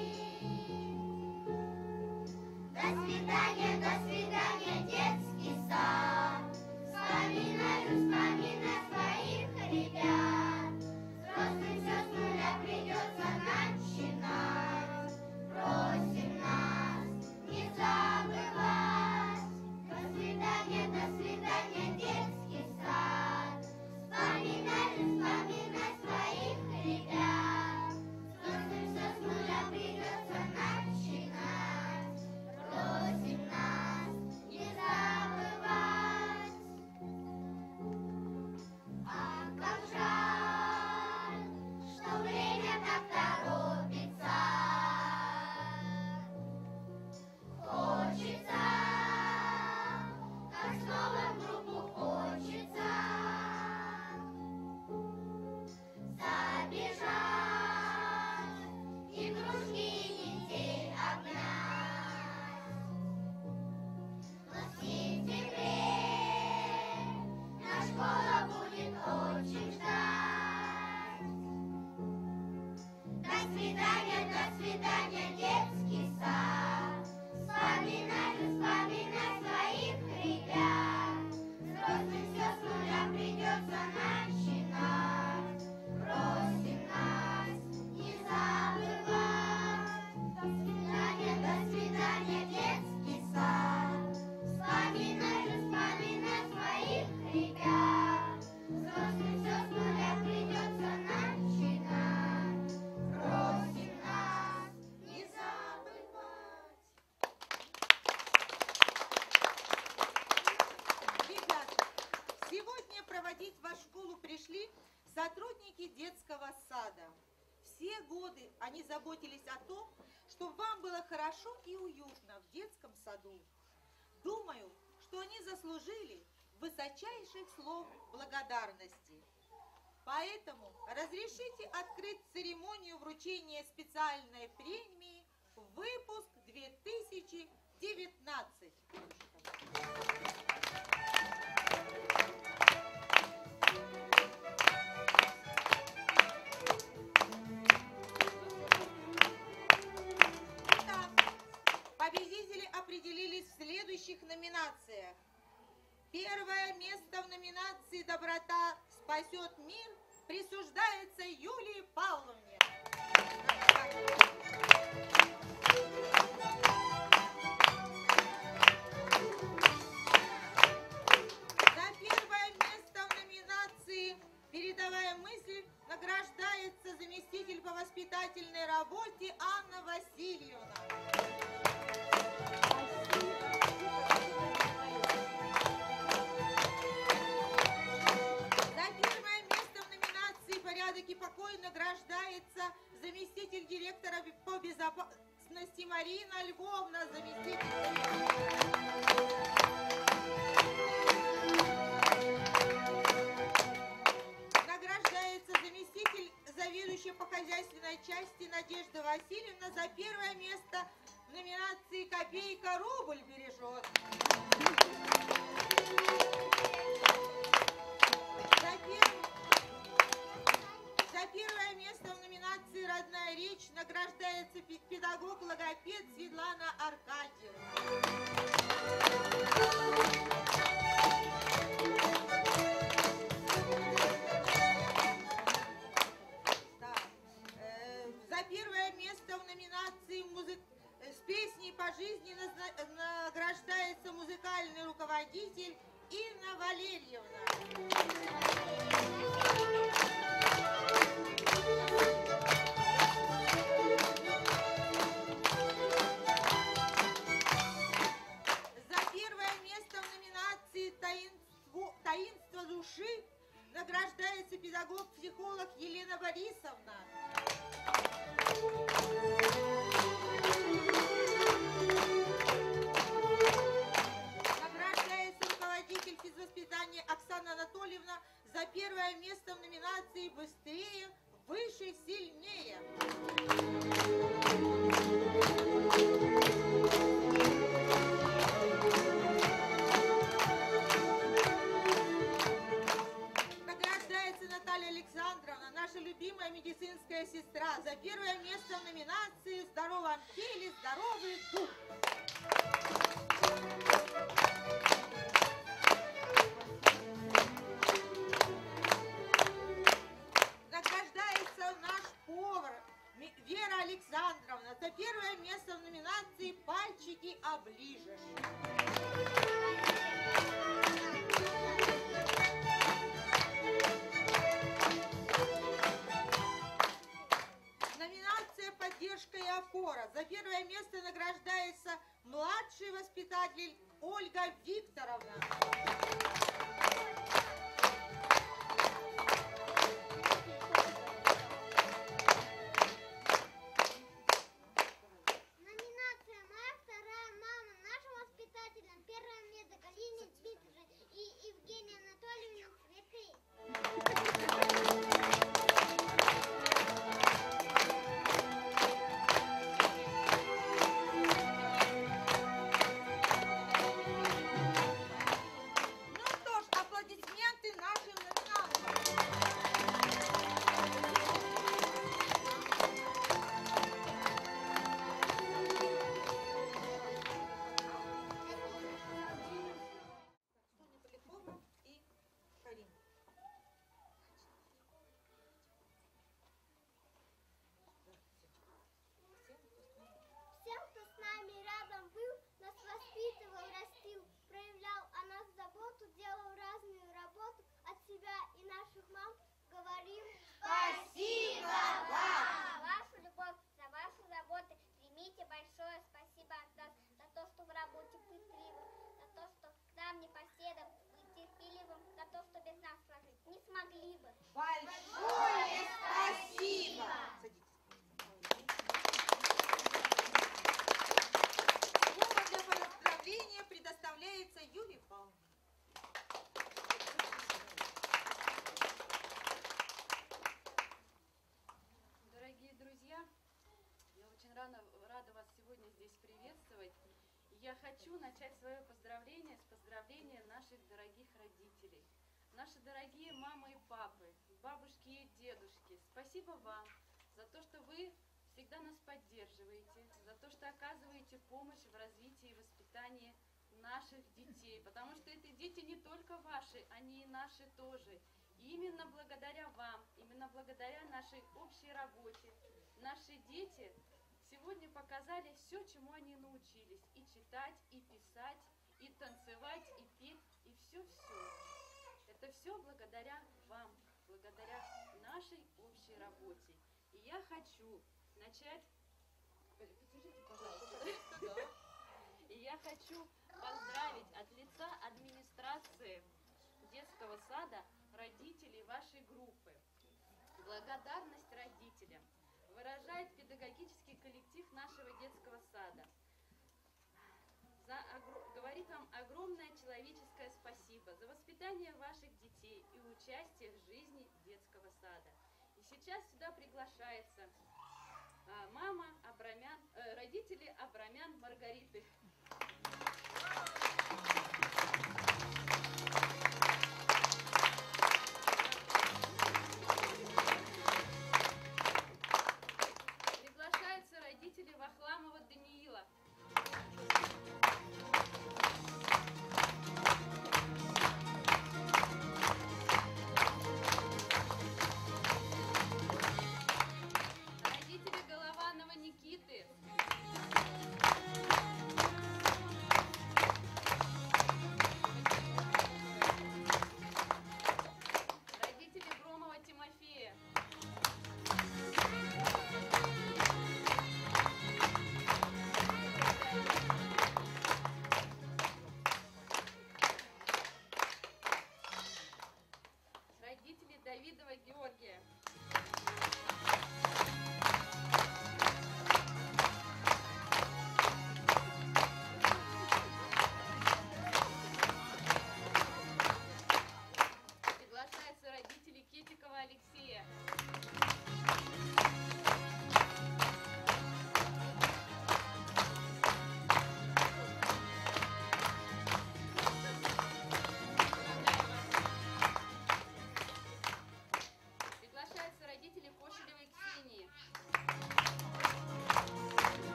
До свидания, детский сад. Вспоминай своих ребят. Взрослым все с нуля придется начинать. Просим нас не забывать. До свидания, детский сад. Вспоминай своих ребят. Взрослым все с нуля придется начинать. Просим нас не забывать. А как жаль, что время так торопится. Хочется, как снова в группу хочется забежать и кружки детей обнять. Но в сентябре наша школа будет очень ждать. До свидания, детский сад. Вспоминай своих ребят. Взрослым все с нуля придется начинать. Просим нас не забывать. До свидания, детский сад. Вспоминай своих ребят. Взрослым все с нуля придется начинать. Просим нас не забывать. Ребята, сегодня проводить в вашу школу пришли сотрудники детского сада. Все годы они заботились о том, чтобы вам было хорошо и уютно в детском саду. Думаю, что они заслужили высочайших слов благодарности. Поэтому разрешите открыть церемонию вручения специальной премии «Выпуск 2019». Итак, победители определились в следующих номинациях. Первое место в номинации «Доброта спасет мир» присуждается Юлии Павловне. За первое место в номинации «Передовая мысль» награждается заместитель по воспитательной работе Анна Васильевна. За первое место в номинации «Порядок и покой» награждается заместитель директора по безопасности Марина Львовна. Заместитель награждается заместитель заведующего по хозяйственной части Надежда Васильевна. За первое место в номинации «Копейка рубль бережет». За первое место в номинации «Родная речь» награждается педагог-логопед Светлана Аркадьевна. За первое место в номинации «С песней по жизни» награждается музыкальный руководитель Инна Валерьевна. За первое место в номинации «Таинство души» награждается здоровом теле здоровый дух. Награждается наш повар Вера Александровна за первое место в номинации «Пальчики оближешь». Номинация «Поддержка и опора». За первое место награждается младший воспитатель Ольга Викторовна. Номинация «Моя вторая мама» нашим воспитателям. Первое место Галине Дмитриевне и Евгении Анатольевне Цветы. Ну что ж, аплодисменты нашим номинантам. Соня Полякова и Карина. Всем, кто с нами рядом был, нас воспитывал, растил, проявлял о нас заботу, делал разную работу, от себя и наших мам говорим спасибо вам! За вашу любовь, за вашу заботу примите большое спасибо от нас, за то, что в работе пытливы, за то, что к нам непоседам, вы терпеливым, за то, что без нас прожить не смогли бы. Большое спасибо! Садитесь. Слово для поздравления предоставляется Юлии Павловне. Дорогие друзья, я очень рада вас сегодня здесь приветствовать. И я хочу начать свое поздравление с поздравления наших дорогих родителей. Наши дорогие мамы и папы, бабушки и дедушки, спасибо вам за то, что вы всегда нас поддерживаете, за то, что оказываете помощь в развитии и воспитании наших детей, потому что эти дети не только ваши, они и наши тоже. И именно благодаря вам, именно благодаря нашей общей работе, наши дети сегодня показали все, чему они научились. И читать, и писать, и танцевать, и петь, и все-все. Это все благодаря вам, благодаря нашей общей работе. И я хочу начать... Подержите, пожалуйста. И я хочу поздравить от лица администрации детского сада родителей вашей группы. Благодарность родителям выражает педагогический коллектив нашего детского сада. Говорит вам огромное человеческое спасибо за воспитание ваших детей и участие в жизни детского сада. И сейчас сюда приглашается родители Абрамян Маргариты. Приглашаются родители Вахламова Даниила. Родители Голованова Никиты.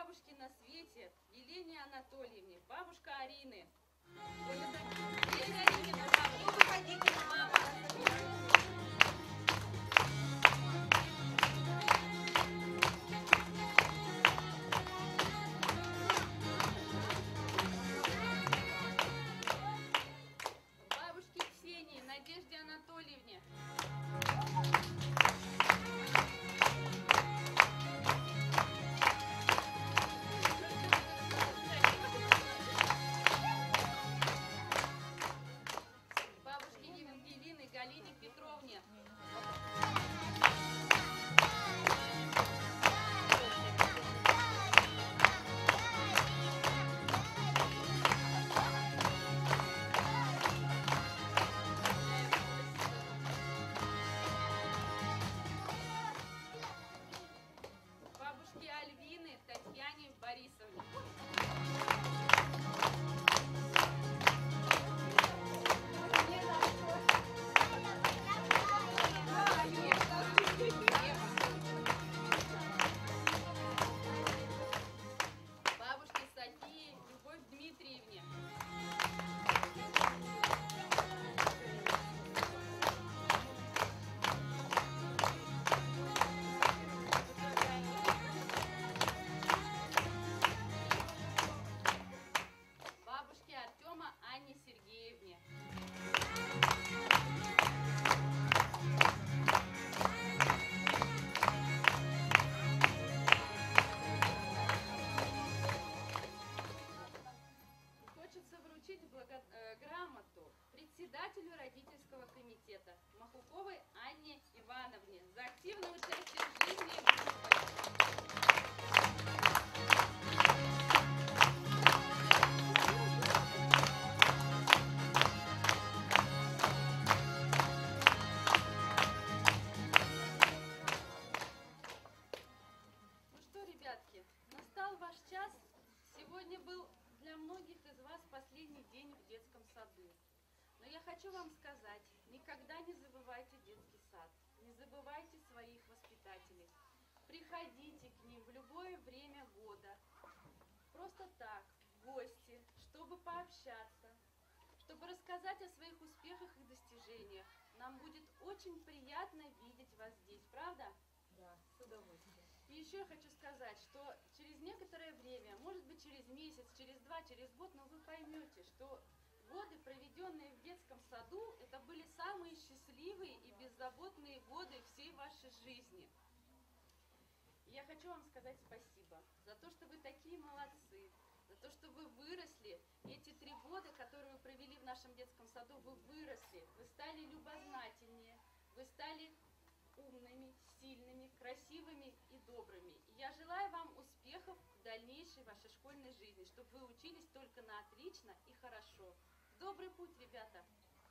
бабушки на свете Елене Анатольевне, бабушка Арины. Елена Аринина, бабушка. Выходите, мама. Бабушке Ксении, Надежде Анатольевне. Бабушке Евангелины, Галине Петровне. Бабушке Альвины, Татьяне Борисовне. Бабушке Софии, Любовь Дмитриевне. Бабушке Артема, Анне Сергеевне. Хочется вручить грамоту председателю родительского комитета Махуковой Анне Ивановне за активное участие в жизни группы. Ну что, ребятки, настал ваш час. Сегодня был для многих из вас последний день в детском саду. Но я хочу вам сказать, никогда не забывайте детский сад, не забывайте своих воспитателей. Приходите к ним в любое время года, просто так, в гости, чтобы пообщаться, чтобы рассказать о своих успехах и достижениях. Нам будет очень приятно видеть вас здесь, правда? Да, с удовольствием. И еще я хочу сказать, что через некоторое время, может быть через месяц, через 2, через год, но вы поймете, что годы, проведенные в детском саду, это были самые счастливые и беззаботные годы всей вашей жизни. И я хочу вам сказать спасибо за то, что вы такие молодцы, за то, что вы выросли. Эти 3 года, которые вы провели в нашем детском саду, вы выросли, вы стали любознательнее, вы стали умными, сильными, красивыми и добрыми. И я желаю вам успехов в дальнейшей вашей школьной жизни, чтобы вы учились только на отлично и хорошо. В добрый путь, ребята!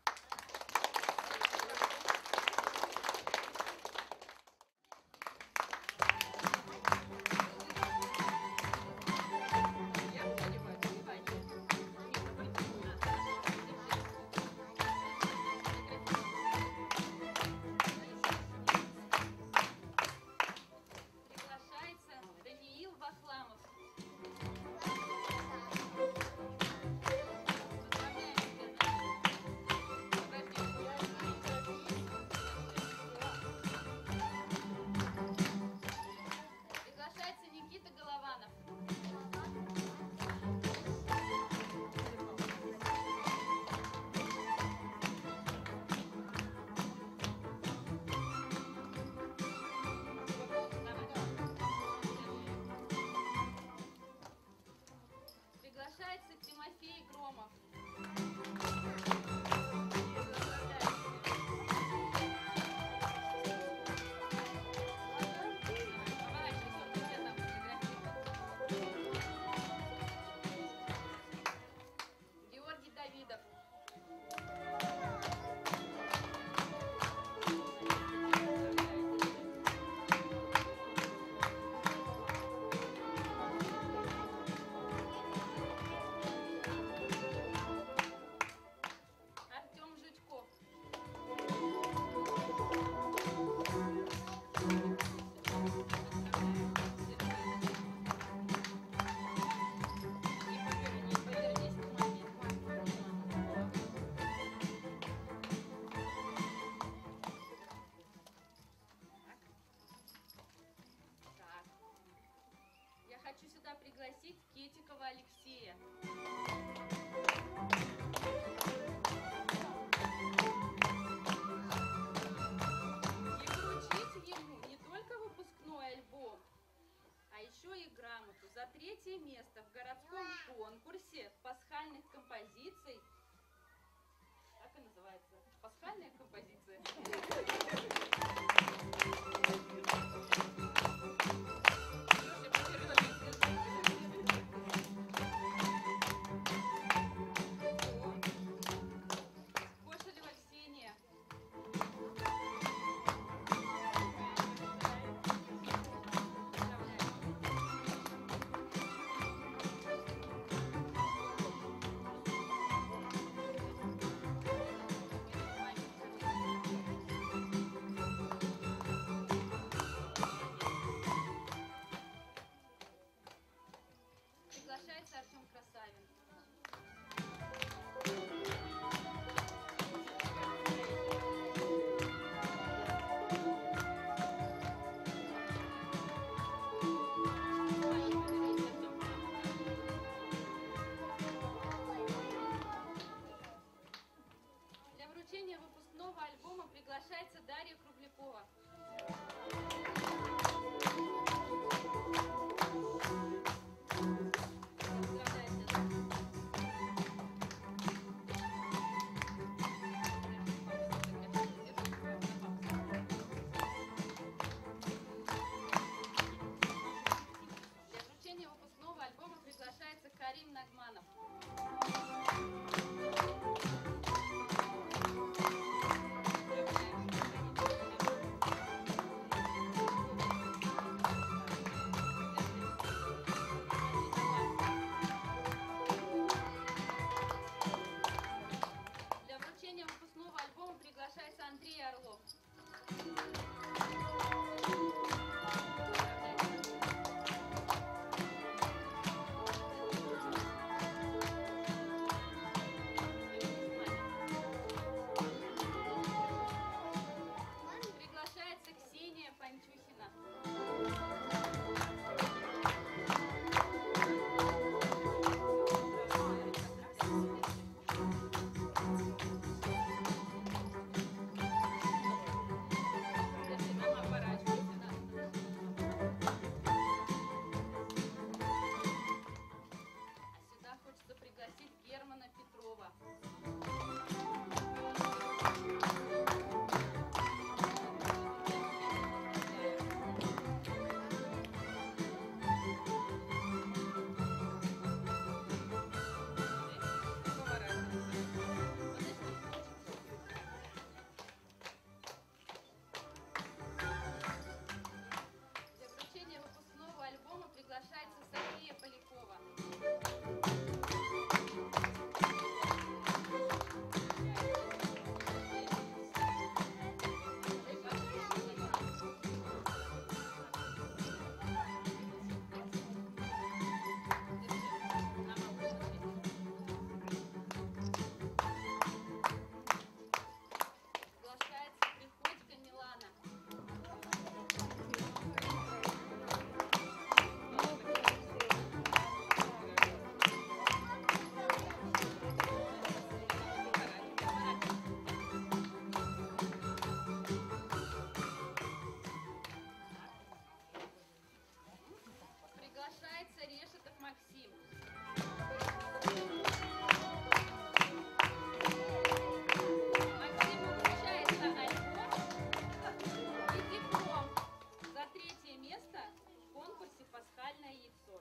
Приглашается Даниил Вахламов. Поздравляем, ребята. Поздравляем. сюда пригласить Кетикова Алексея. И вручить ему не только выпускной альбом, а еще и грамоту за 3-е место в городском конкурсе пасхальных композиций. Так и называется. Пасхальная композиция. Кошелева Ксения. Приглашается Артем Красавин. Для вручения выпускного альбома приглашается Дарья Круглякова. Для вручения выпускного альбома приглашается Карим Нагманов. Для вручения выпускного альбома приглашается Андрей Орлов. Приглашается Ксения Пантюхина. Сюда хочется пригласить Германа Петрова. Для вручения выпускного альбома приглашается София Полякова. Приглашается Приходько Милана. Приглашается Решетов Максим. Максиму вручается альбом и диплом за 3-е место в конкурсе «Пасхальное яйцо».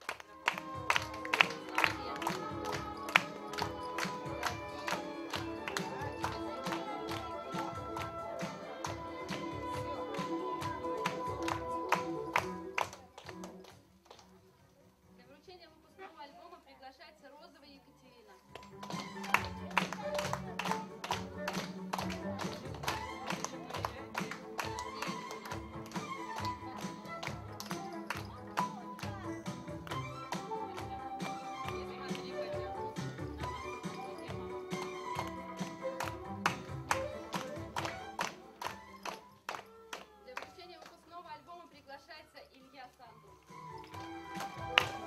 Для вручения выпускного альбома приглашается Розова Екатерина. Для вручения выпускного альбома приглашается Илья Санду.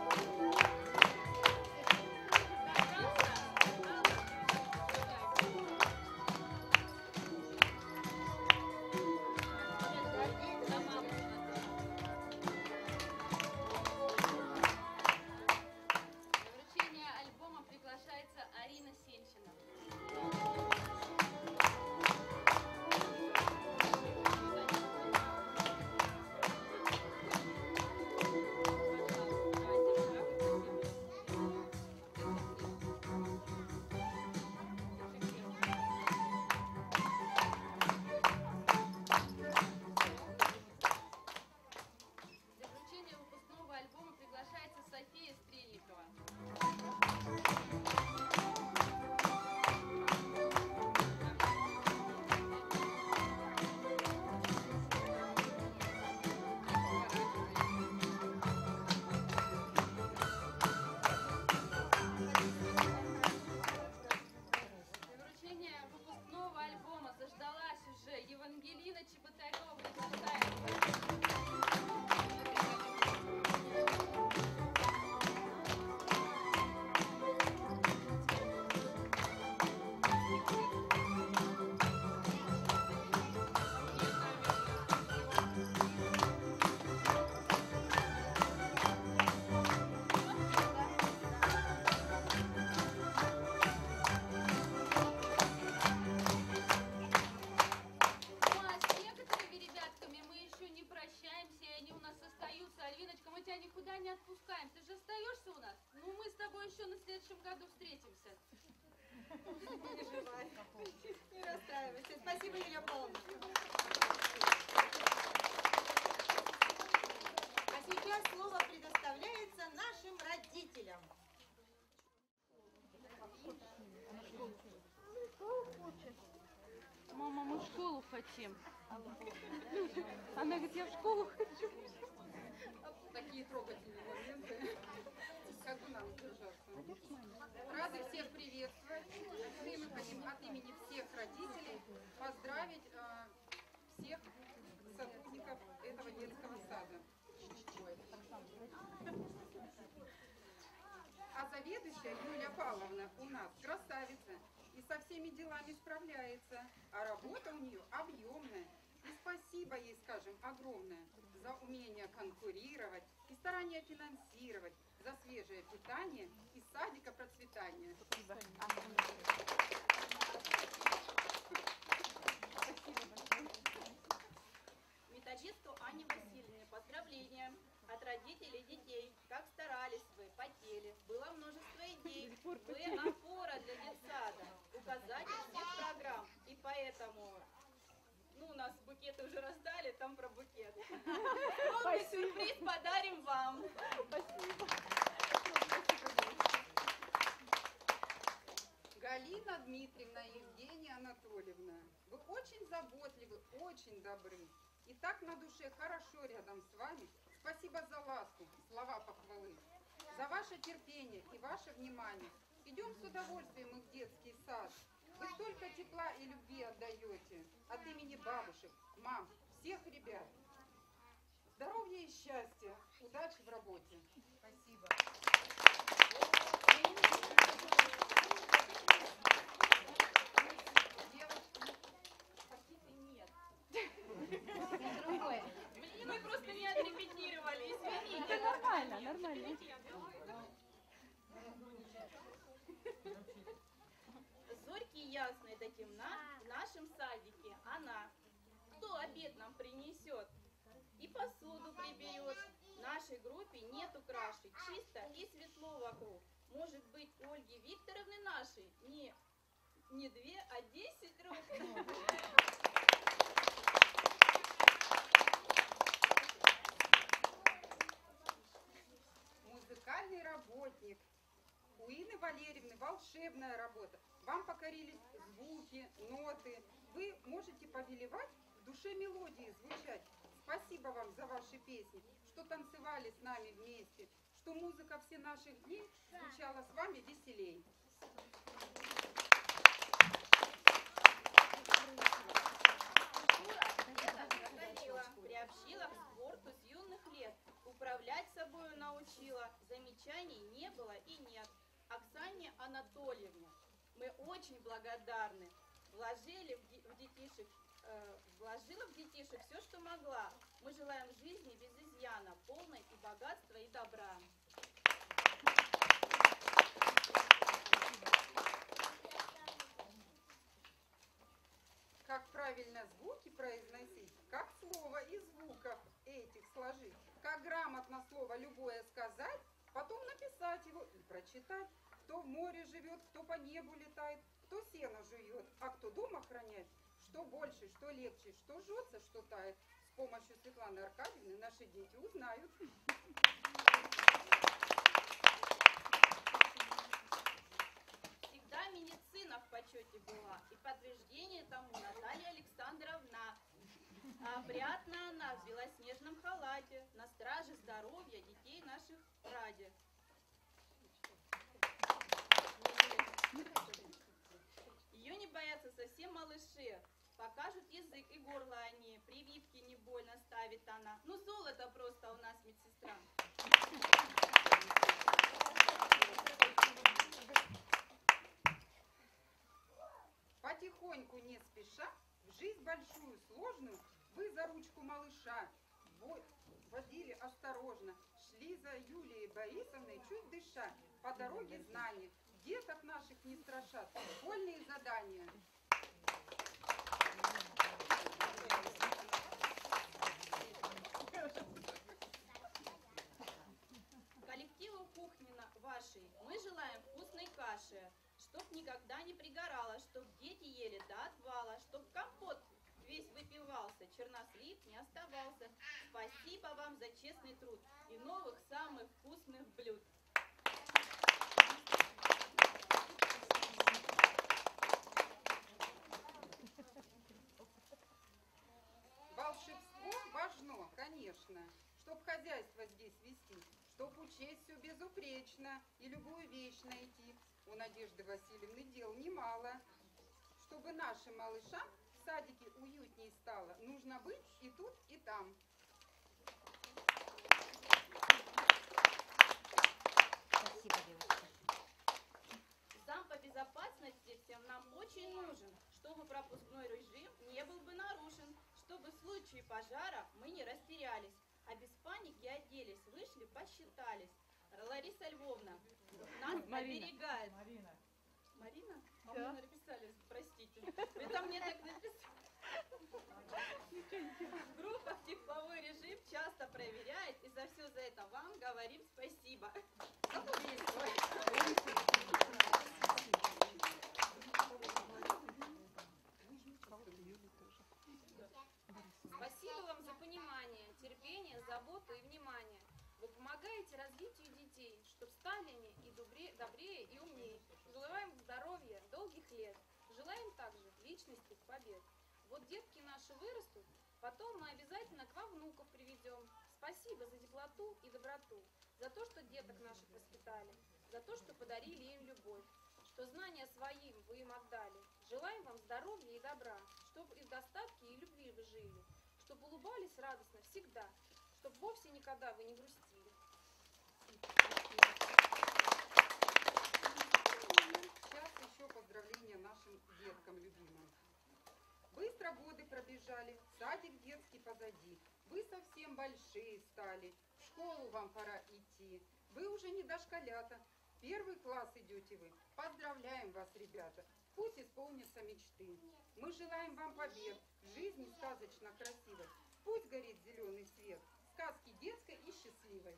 Не переживай. Не расстраивайся. Спасибо, Юлия Павловна. А сейчас слово предоставляется нашим родителям. Мама, мы в школу хотим. Она говорит, я в школу хочу. Такие трогательные моменты. Как бы нам держаться? Рады всех приветствовать. Мы хотим от имени всех родителей поздравить всех сотрудников этого детского сада. А заведующая Юлия Павловна у нас красавица и со всеми делами справляется, а работа у нее объемная. И спасибо ей, скажем, огромное за умение конкурировать и старание финансировать, за свежее питание и садика процветания. Спасибо. Методисту Анне Васильевне поздравления от родителей и детей. Как старались вы, потели. Было множество идей. Вы опора для детсада, указатель всех программ. И поэтому, у нас букеты уже раздали, там про букет. Новый сюрприз подарим вам. Спасибо. Галина Дмитриевна и Евгения Анатольевна, вы очень заботливы, очень добры. И так на душе хорошо рядом с вами. Спасибо за ласку, слова похвалы, за ваше терпение и ваше внимание. Идем с удовольствием мы в детский сад. Вы столько тепла и любви отдаете от имени бабушек, мам, всех ребят. Здоровья и счастья, удачи в работе. Спасибо. Мы просто не отрепетировали, извините. Нормально, нормально. Зорьки ясные до темна в нашем садике она. Кто обед нам принесет и посуду приберет. В нашей группе нету краши, чисто и светло вокруг. Может быть, у Ольги Викторовны нашей не 2, а 10 рук. Музыкальный работник. У Инны Валерьевны волшебная работа. Вам покорились звуки, ноты. Вы можете повелевать, в душе мелодии звучать. Спасибо вам за ваши песни, что танцевали с нами вместе, что музыка все наших дней звучала с вами веселей. Приобщила к спорту с юных лет, управлять собою научила, замечаний не было и нет. Оксане Анатольевне мы очень благодарны, вложила в детишек все, что могла. Мы желаем жизни без изъяна, полной и богатства, и добра. Как правильно звуки произносить, как слово из звуков этих сложить, как грамотно слово любое сказать, потом написать его и прочитать. Кто в море живет, кто по небу летает, кто сено жует, а кто дом охраняет. Что больше, что легче, что жжется, что тает. С помощью Светланы Аркадьевны наши дети узнают. Всегда медицина в почете была, и подтверждение тому Наталья Александровна. Опрятна она в белоснежном халате, на страже здоровья детей наших ради. Ее не боятся совсем малыши, покажут язык и горло они, прививки не больно ставит она. Ну, золото просто у нас медсестра. Потихоньку, не спеша, в жизнь большую, сложную, вы за ручку малыша водили осторожно, шли за Юлией Борисовной, чуть дыша, по дороге знаний. Деток наших не страшат, школьные задания. Коллективу кухни вашей мы желаем вкусной каши, чтоб никогда не пригорало, чтоб дети ели до отвала, чтоб компот весь выпивался, чернослив не оставался. Спасибо вам за честный труд и новых самых вкусных блюд. Волшебство важно, конечно, чтоб хозяйство здесь вести, чтоб учесть все безупречно и любую вещь найти. У Надежды Васильевны дел немало. Чтобы нашим малышам в садике уютней стало, нужно быть и тут, и там. Спасибо, девочка. Зам по безопасности всем нам очень нужен, чтобы пропускной режим не был бы нарушен, чтобы в случае пожара мы не растерялись, а без паники оделись, вышли, посчитались. Лариса Львовна нас оберегает. Марина. Марина? А вы написали, простите. Это мне так написали. В группах тепловой режим часто проверяет, и за все за это вам говорим спасибо. Спасибо вам за понимание, терпение, заботу и внимание. Вы помогаете развитию детей, чтобы стали они и добрее, и умнее. Желаем здоровья, долгих лет. Желаем также личностных побед. Вот детки наши вырастут, потом мы обязательно к вам внуков приведем. Спасибо за теплоту и доброту, за то, что деток наших воспитали, за то, что подарили им любовь, что знания своим вы им отдали. Желаем вам здоровья и добра, чтобы и в достатке, и любви вы жили, чтобы улыбались радостно всегда, чтобы вовсе никогда вы не грустили. Сейчас еще поздравления нашим деткам любимым. Быстро годы пробежали, садик детский позади. Вы совсем большие стали, в школу вам пора идти. Вы уже не дошколята, в 1 класс идете вы. Поздравляем вас, ребята, пусть исполнятся мечты. Мы желаем вам побед в жизни сказочно красивой. Пусть горит зеленый свет сказки детской и счастливой.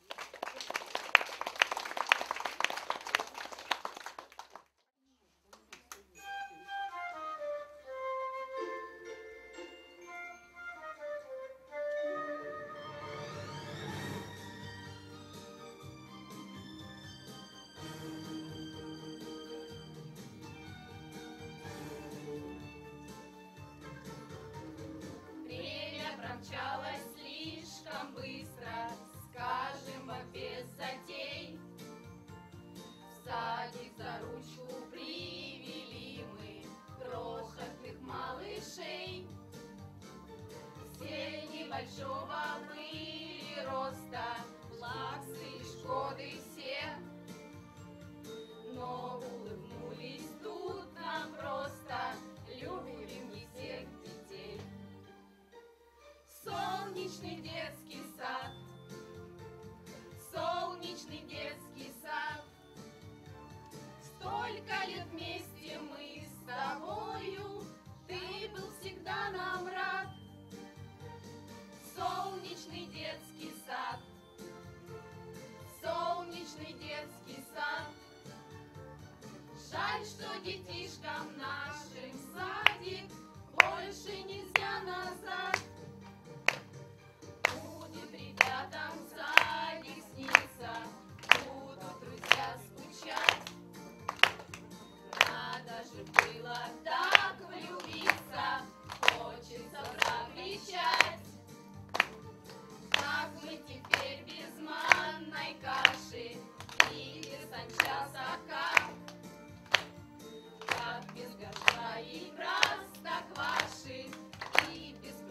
Время промчалось слишком быстро, скажем, без затей. В садик за ручку привели мы крохотных малышей. Все небольшого были роста, плаксы и шкоды все. Но улыбнулись тут нам просто, любим не всех детей. Солнечный детский сад, солнечный детский сад. Столько лет вместе мы с тобою, ты был всегда нам рад. Солнечный детский сад, солнечный детский сад. Жаль, что детишкам нашим садик больше нельзя назад. Будет ребятам садик снится, будут друзья скучать. Надо же было так влюбиться, хочется прокричать. Как мы теперь без манной каши и без анчаса как? Как без горшка и простокваши и без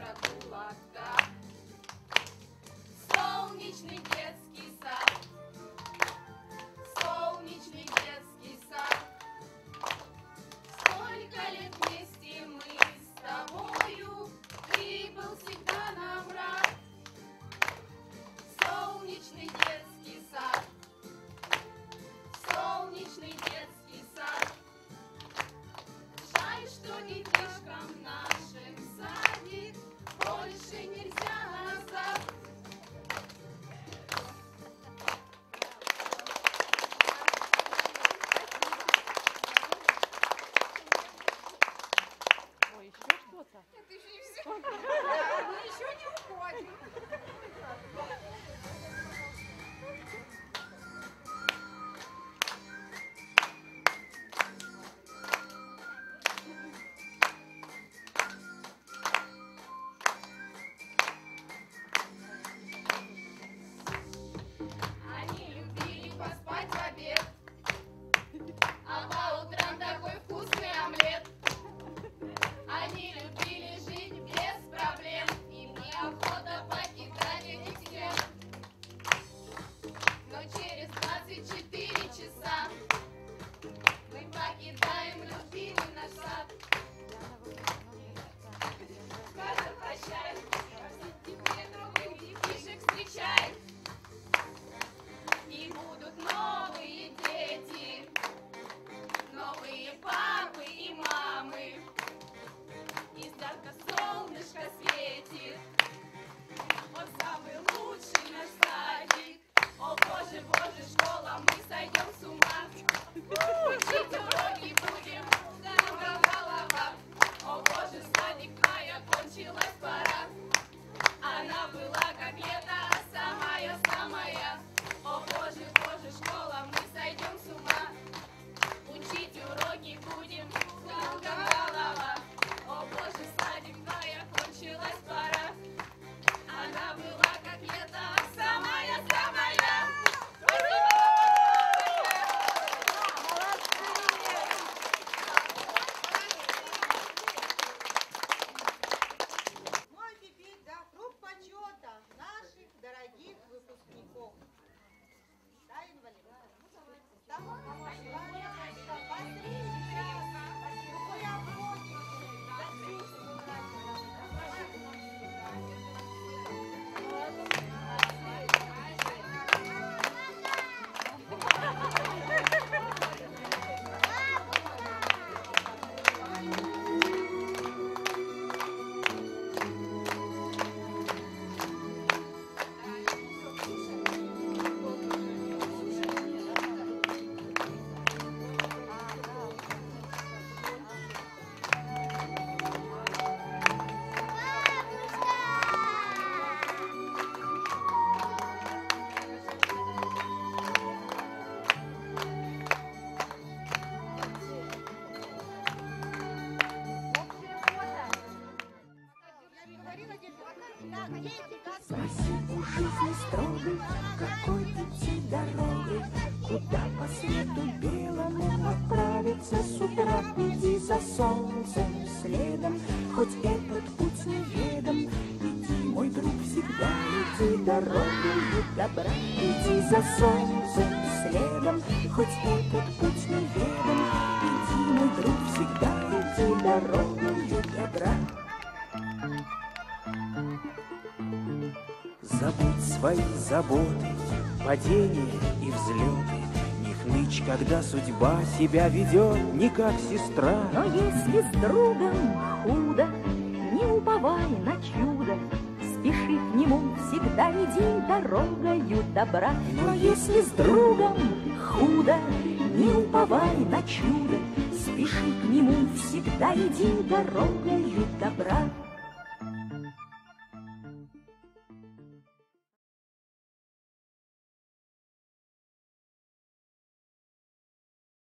школа, мы сойдем с ума. Учить уроки будем, кругом голова. О боже, сладенькая, кончилась пора. Она была как лето, самая-самая. О боже, боже, школа, мы сойдем с ума. Учить уроки будем, кругом голова. О боже, сладенькая, кончилась пора. Она была как лето, самая-самая. Ну а теперь, да, круг почета наших дорогих выпускников. Да, инвалид? Да, посмотрите, какой огромный. Спроси у жизни строгой, какой идти дорогой, куда по свету белому отправиться с утра. Иди за солнцем следом, хоть этот путь неведом. Иди, мой друг, всегда иди дорогою добра. Иди за солнцем следом, хоть этот путь неведом. Иди, мой друг, всегда иди дорогою добра. Забудь свои заботы, падения и взлеты. Не хнычь, когда судьба тебя ведет не как сестра. Но если с другом худо, не уповай на чудо. Спеши к нему, всегда иди дорогою добра. Но если с другом худо, не уповай на чудо. Спеши к нему, всегда иди дорогою добра.